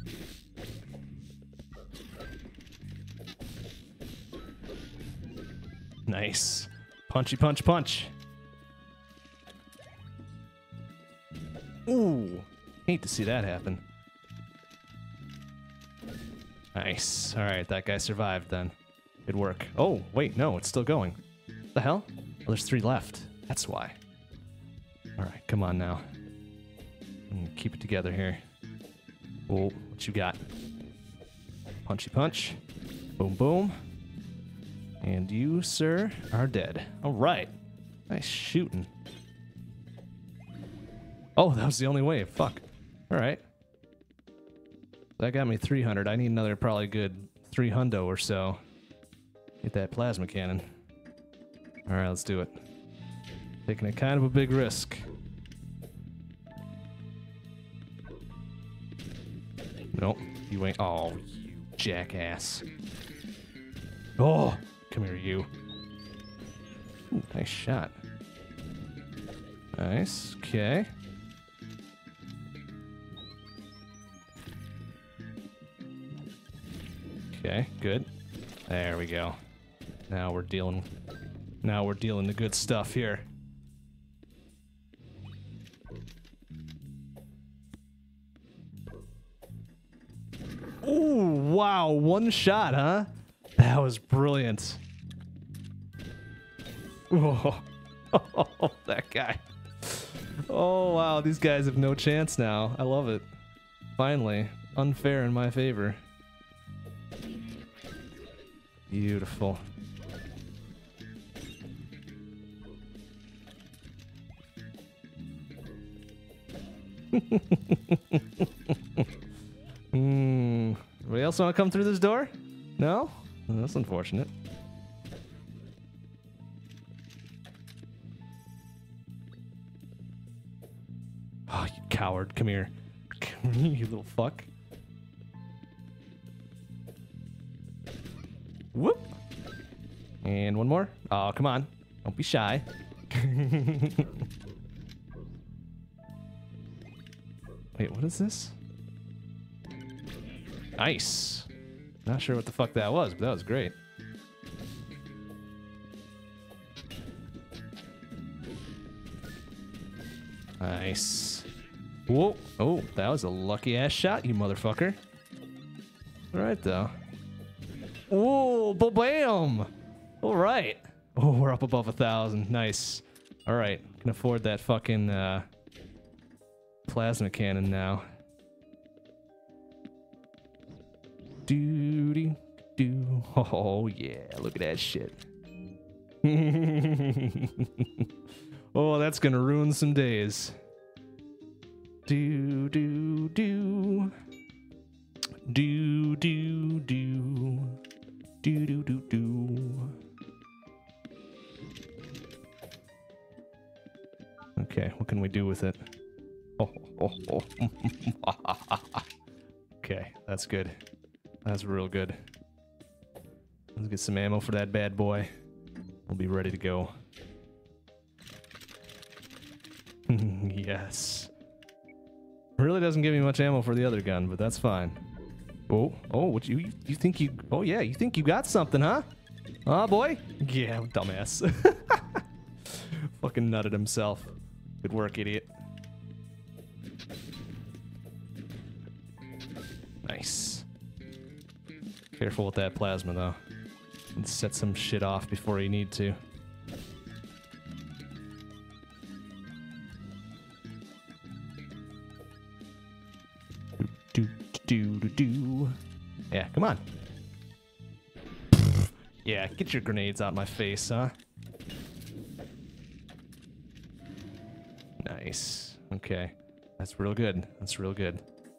Nice. Punchy punch punch. Ooh. Hate to see that happen. Nice. Alright, that guy survived then. Good work. Oh, wait, no, it's still going. What the hell? Oh, there's three left. That's why. Alright, come on now. Keep it together here. Oh, what you got? Punchy punch. Boom, boom. And you, sir, are dead. Alright. Nice shooting. Oh, that was the only way. Fuck. Alright. That got me three hundred. I need another probably good three hundo or so. Get that plasma cannon. Alright, let's do it. Taking a kind of a big risk. Nope. You ain't. Oh, you jackass. Oh, come here, you. Ooh, nice shot. Nice. Okay. Okay, good. There we go. Now we're dealing. Now we're dealing the good stuff here. Ooh, wow, one shot, huh? That was brilliant. Oh, oh, that guy. Oh, wow, these guys have no chance now. I love it. Finally, unfair in my favor. Beautiful. Hmm. Anybody else want to come through this door? No? Well, that's unfortunate. Oh, you coward. Come here. Come here, you little fuck. Whoop. And one more. Oh, come on. Don't be shy. Wait, what is this? Nice. Not sure what the fuck that was, but that was great. Nice. Whoa. Oh, that was a lucky ass shot, you motherfucker. Alright, though. Whoa, ba-bam! Alright. Oh, we're up above a thousand. Nice. Alright, can afford that fucking uh, plasma cannon now. Doo doo. Oh yeah, look at that shit. Oh, that's gonna ruin some days. Do do do. Do do do. Do do do do. Okay, what can we do with it? Oh, oh, oh. Okay, that's good. That's real good. Let's get some ammo for that bad boy. We'll be ready to go. Yes. Really doesn't give me much ammo for the other gun, but that's fine. Oh, oh, what you you think you? Oh yeah, you think you got something, huh? Huh, boy? Yeah, dumbass. Fucking nutted himself. Good work, idiot. Nice. Careful with that plasma, though. And set some shit off before you need to. Do do do do. Yeah, come on. Yeah, get your grenades out of my face, huh? Nice. Okay. That's real good. That's real good.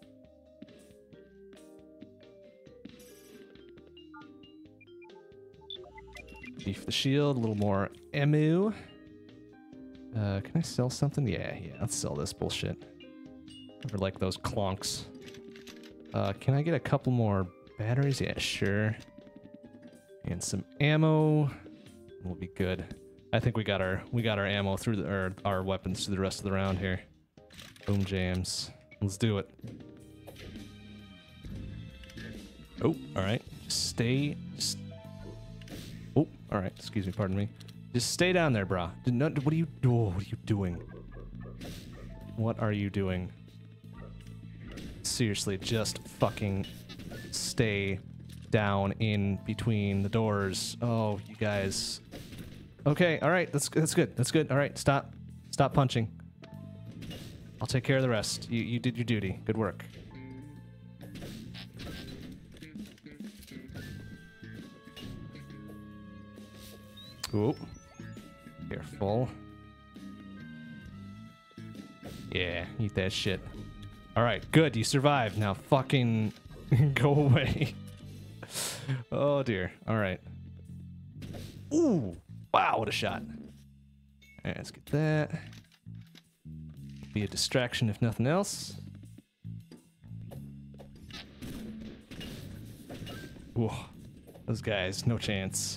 Beef the shield, a little more ammo. Uh, can I sell something? Yeah, yeah, let's sell this bullshit. Never like those clonks. Uh, can I get a couple more batteries? Yeah, sure. And some ammo. We'll be good. I think we got our we got our ammo through the, or our weapons through the rest of the round here. Boom jams. Let's do it. Oh, all right. Stay. St oh, all right. Excuse me. Pardon me. Just stay down there, brah. No, what are you? Oh, what are you doing? What are you doing? Seriously, just fucking stay down in between the doors. Oh, you guys. Okay, all right. That's that's good. That's good. All right, stop. Stop punching. I'll take care of the rest. You you did your duty. Good work. Ooh. Careful. Yeah, eat that shit. Alright, good, you survived. Now fucking go away. Oh dear. Alright. Ooh! Wow, what a shot. Alright, let's get that. Be a distraction if nothing else. Ooh. Those guys, no chance.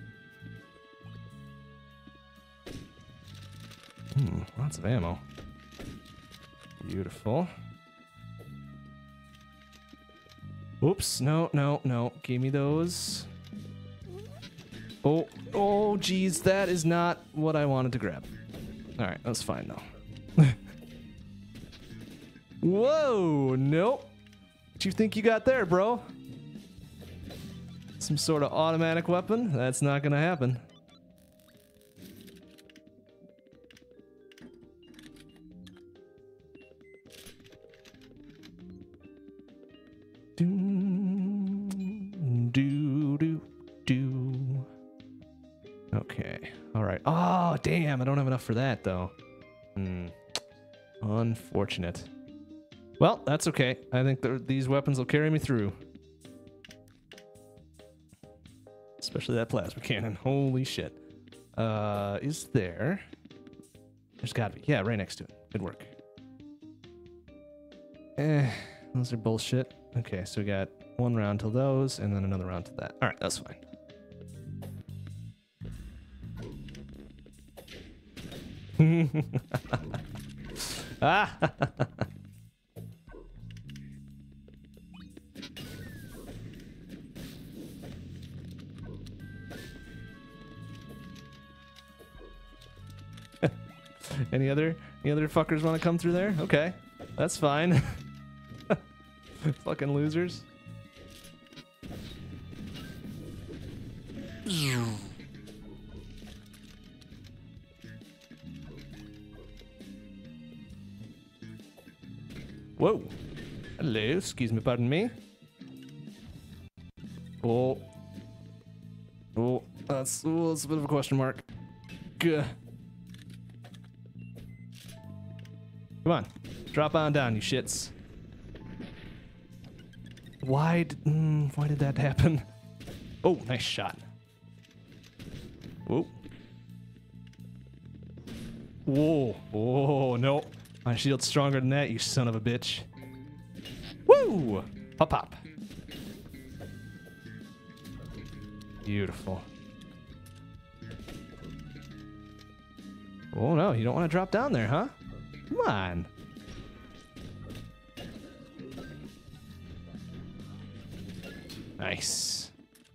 Hmm, lots of ammo. Beautiful. Oops, no, no, no. Give me those. Oh, oh, geez, that is not what I wanted to grab. All right, that's fine, though. Whoa, nope. What you think you got there, bro? Some sort of automatic weapon? That's not gonna happen. Do, do, do, do. Okay. All right. Oh, damn. I don't have enough for that, though. Hmm. Unfortunate. Well, that's okay. I think th these weapons will carry me through. Especially that plasma cannon. Holy shit. Uh, is there... There's gotta be. Yeah, right next to it. Good work. Eh, those are bullshit. Okay, so we got one round to those, and then another round to that. All right, that's fine. Ah! Any other any other fuckers want to come through there? Okay, that's fine. Fucking losers. Whoa. Hello, excuse me, pardon me. Oh. Oh, that's, oh, that's a bit of a question mark. Gah. Come on, drop on down, you shits. Why did, mm, why did that happen? Oh, nice shot. Whoa. Whoa. Whoa, no. My shield's stronger than that, you son of a bitch. Woo! Pop, pop. Beautiful. Oh, no, you don't want to drop down there, huh? Come on. Nice.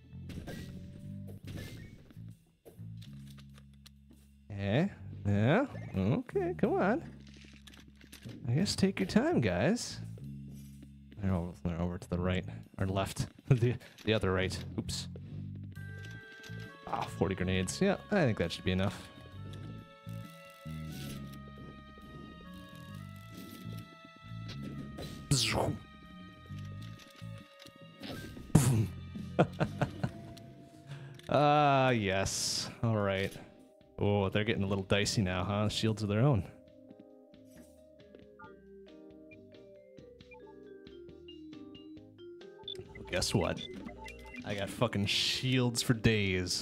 Yeah, yeah. Okay, come on. I guess take your time, guys. They're over, they're over to the right or left. the the other right. Oops. Ah, oh, forty grenades. Yeah, I think that should be enough. Ah, uh, yes. All right. Oh, they're getting a little dicey now, huh? Shields of their own. Well, guess what? I got fucking shields for days.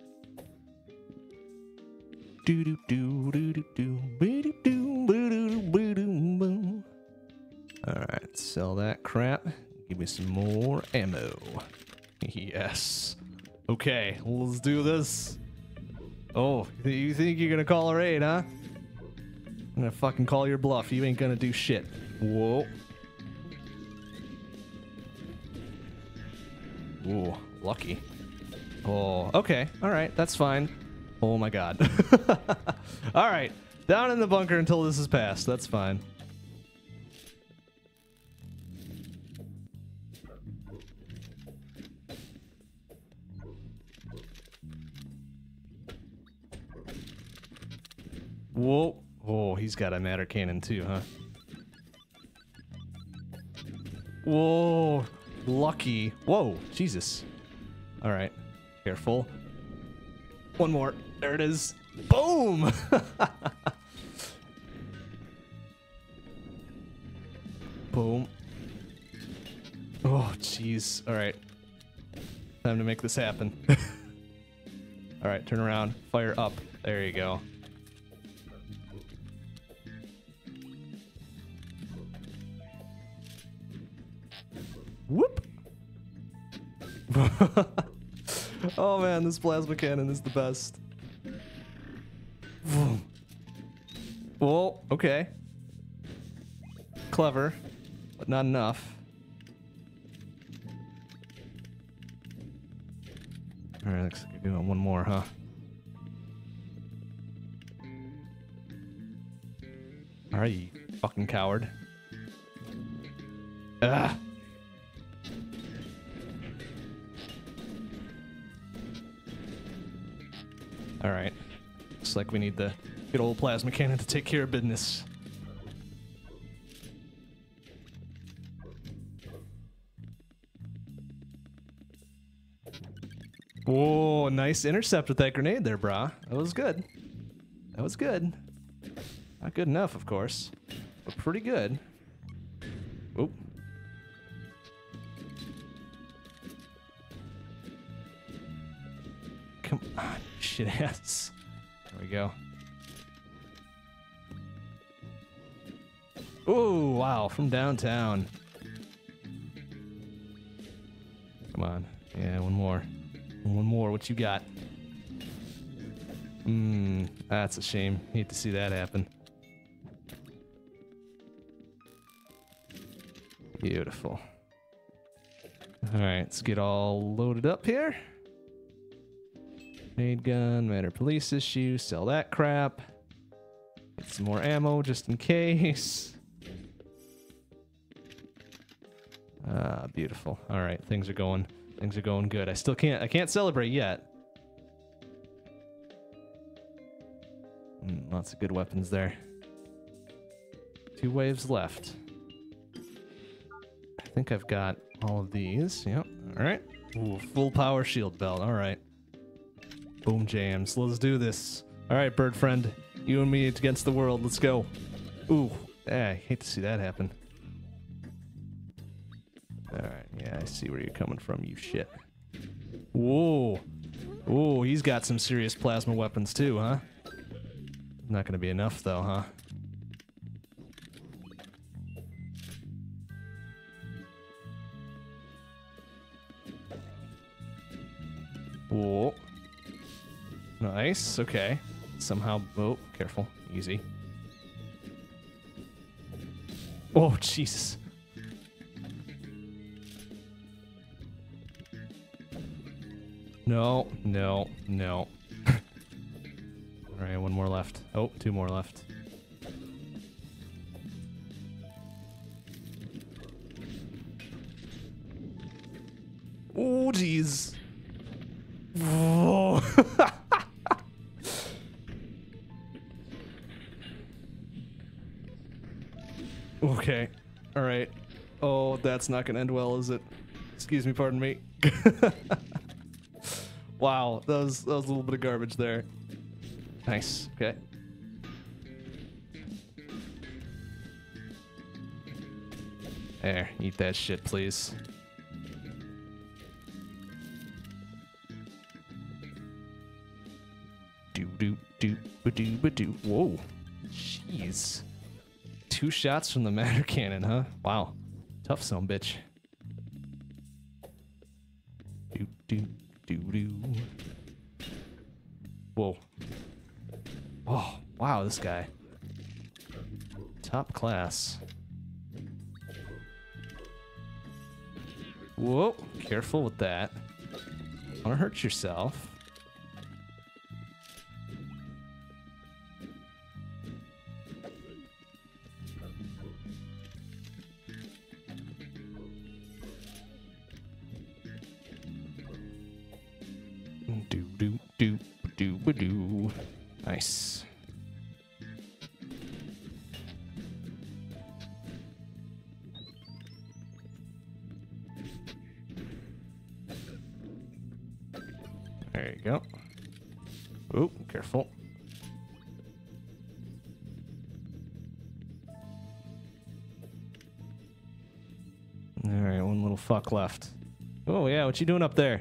Do do do do do do do do do do Sell that crap. Give me some more ammo. Yes. Okay, let's do this. Oh, you think you're gonna call a raid, huh? I'm gonna fucking call your bluff. You ain't gonna do shit. Whoa. Ooh, lucky. Oh, okay. All right, that's fine. Oh my god. All right, down in the bunker until this is passed. That's fine. Whoa. Oh, he's got a matter cannon too, huh? Whoa. Lucky. Whoa. Jesus. All right. Careful. One more. There it is. Boom. Boom. Oh, jeez. All right. Time to make this happen. All right. Turn around. Fire up. There you go. Whoop! Oh man, this plasma cannon is the best. Whoa, okay. Clever, but not enough. Alright, looks like you're doing one more, huh? Alright, you fucking coward. Ah! Alright. Looks like we need the good old plasma cannon to take care of business. Whoa, nice intercept with that grenade there, brah. That was good. That was good. Not good enough, of course, but pretty good. Oop. Come on, shit ass. There we go. Oh, wow, from downtown. Come on. Yeah, one more. One more, what you got? Mmm, that's a shame. Hate to see that happen. Beautiful. Alright, let's get all loaded up here. Grenade gun, matter police issue, sell that crap. Get some more ammo just in case. Ah, beautiful. Alright, things are going things are going good. I still can't I can't celebrate yet. Mm, lots of good weapons there. Two waves left. I think I've got all of these. Yep. Alright. Ooh, full power shield belt. Alright. Boom jams. Let's do this. Alright, bird friend. You and me against the world. Let's go. Ooh. Eh, I hate to see that happen. Alright, yeah, I see where you're coming from, you shit. Whoa. Whoa, he's got some serious plasma weapons too, huh? Not gonna be enough though, huh? Whoa. Nice, okay. Somehow, oh, careful, easy. Oh, Jesus. No, no, no. Alright, one more left. Oh, two more left. Oh, jeez. Whoa. Okay. Alright. Oh, that's not gonna end well, is it? Excuse me, pardon me. Wow, that was, that was a little bit of garbage there. Nice, okay. There, eat that shit, please. Do do do ba do ba do. Whoa, jeez. Two shots from the matter cannon, huh? Wow. Tough son bitch. Do do do do. Whoa. Oh, wow, this guy. Top class. Whoa, careful with that. Don't hurt yourself. Do do do do do. Nice. There you go. Oh, careful. All right, one little fuck left. Oh yeah, what you doing up there?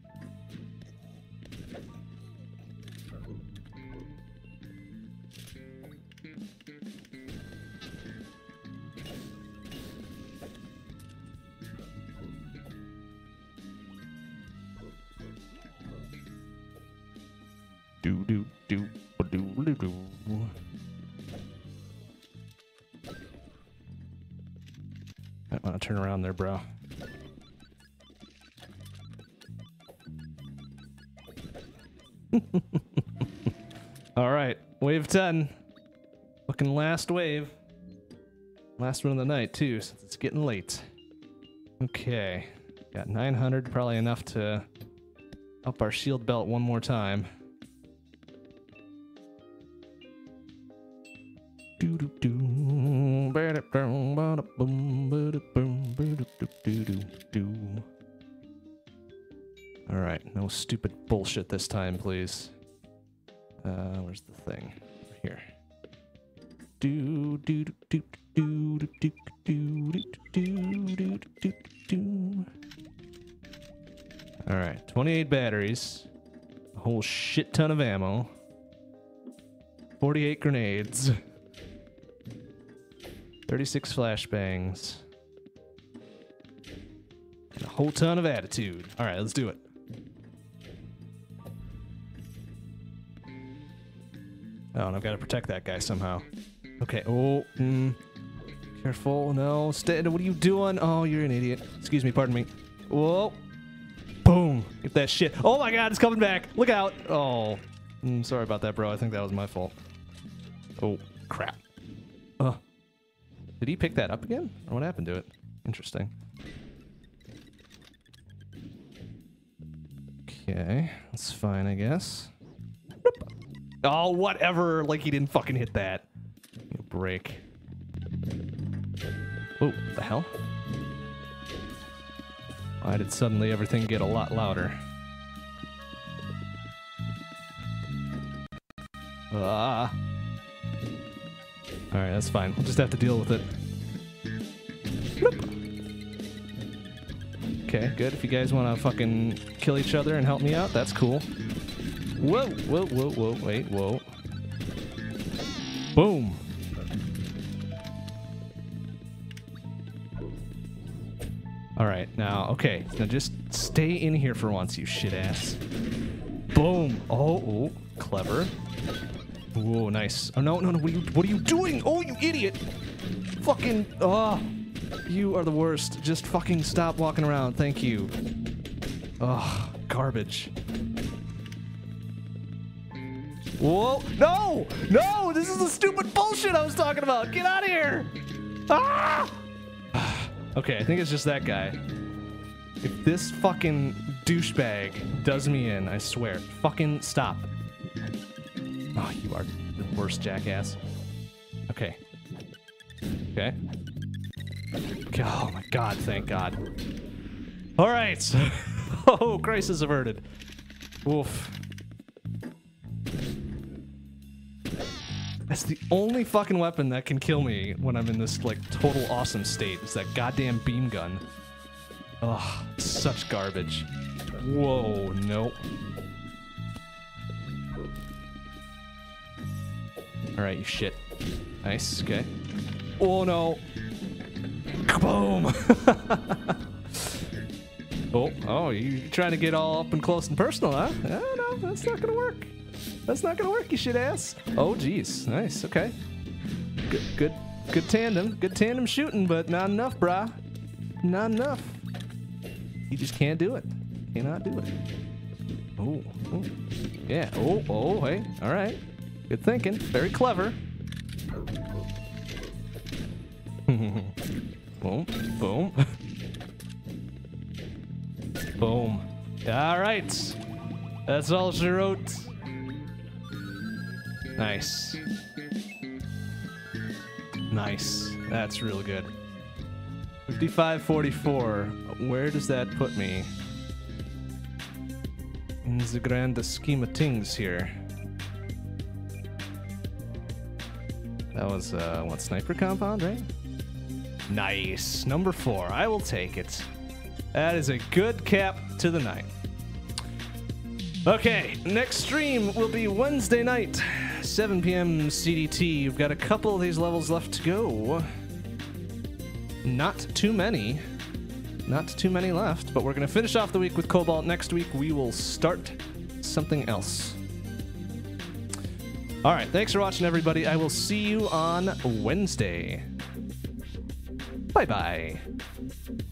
Do do do do do do. I want to turn around there, bro. All right, wave ten. Fucking last wave. Last one of the night too, since it's getting late. Okay, got nine hundred, probably enough to up our shield belt one more time. Do do do, ba da dum, ba da boom, ba da boom, ba da do do do do. All right, no stupid bullshit this time, please. Uh, where's the thing? Over here. Do do do do do do do do do do do do. All right, twenty-eight batteries, a whole shit ton of ammo, forty-eight grenades. thirty-six flashbangs. And a whole ton of attitude. Alright, let's do it. Oh, and I've got to protect that guy somehow. Okay, oh, mm, careful, no, stay, what are you doing? Oh, you're an idiot. Excuse me, pardon me. Whoa. Boom. Get that shit. Oh my god, it's coming back. Look out. Oh, mm, sorry about that, bro. I think that was my fault. Oh, crap. Uh. Did he pick that up again? Or what happened to it? Interesting. Okay, that's fine, I guess. Oh, whatever. Like he didn't fucking hit that. Break. Oh, what the hell? Why did suddenly everything get a lot louder? Ah. Alright, that's fine. We'll just have to deal with it. Bloop. Okay, good. If you guys want to fucking kill each other and help me out, that's cool. Whoa, whoa, whoa, whoa, wait, whoa. Boom. Alright, now, okay. Now just stay in here for once, you shit ass. Boom. Oh, oh, clever. Whoa, nice. Oh, no, no, no. What are you, what are you doing? Oh, you idiot. Fucking, oh. You are the worst. Just fucking stop walking around. Thank you. Oh, garbage. Whoa. No! No! This is the stupid bullshit I was talking about. Get out of here! Ah! Okay, I think it's just that guy. If this fucking douchebag does me in, I swear. Fucking stop. Oh, you are the worst jackass. Okay. Okay. Oh my god, thank god. Alright. Oh, crisis averted. Oof. That's the only fucking weapon that can kill me when I'm in this, like, total awesome state. Is that goddamn beam gun. Ugh, such garbage. Whoa, nope. Alright, you shit. Nice, okay. Oh no. Boom. oh, oh, you trying to get all up and close and personal, huh? No, no, that's not gonna work. That's not gonna work, you shit ass. Oh, geez, nice. Okay. Good, good, good tandem. Good tandem shooting, but not enough, brah. Not enough. You just can't do it. Cannot do it. Oh, oh. Yeah. Oh, oh, hey. All right. Good thinking. Very clever. Boom, boom. Boom. All right. That's all she wrote. Nice. Nice. That's real good. fifty-five forty-four. Where does that put me in the grand scheme of things here? That was, uh, what, sniper compound, right? Nice. Number four. I will take it. That is a good cap to the night. Okay, next stream will be Wednesday night, seven p m C D T. You've got a couple of these levels left to go. Not too many. Not too many left, but we're going to finish off the week with Cobalt. Next week, we will start something else. All right, thanks for watching, everybody. I will see you on Wednesday. Bye-bye.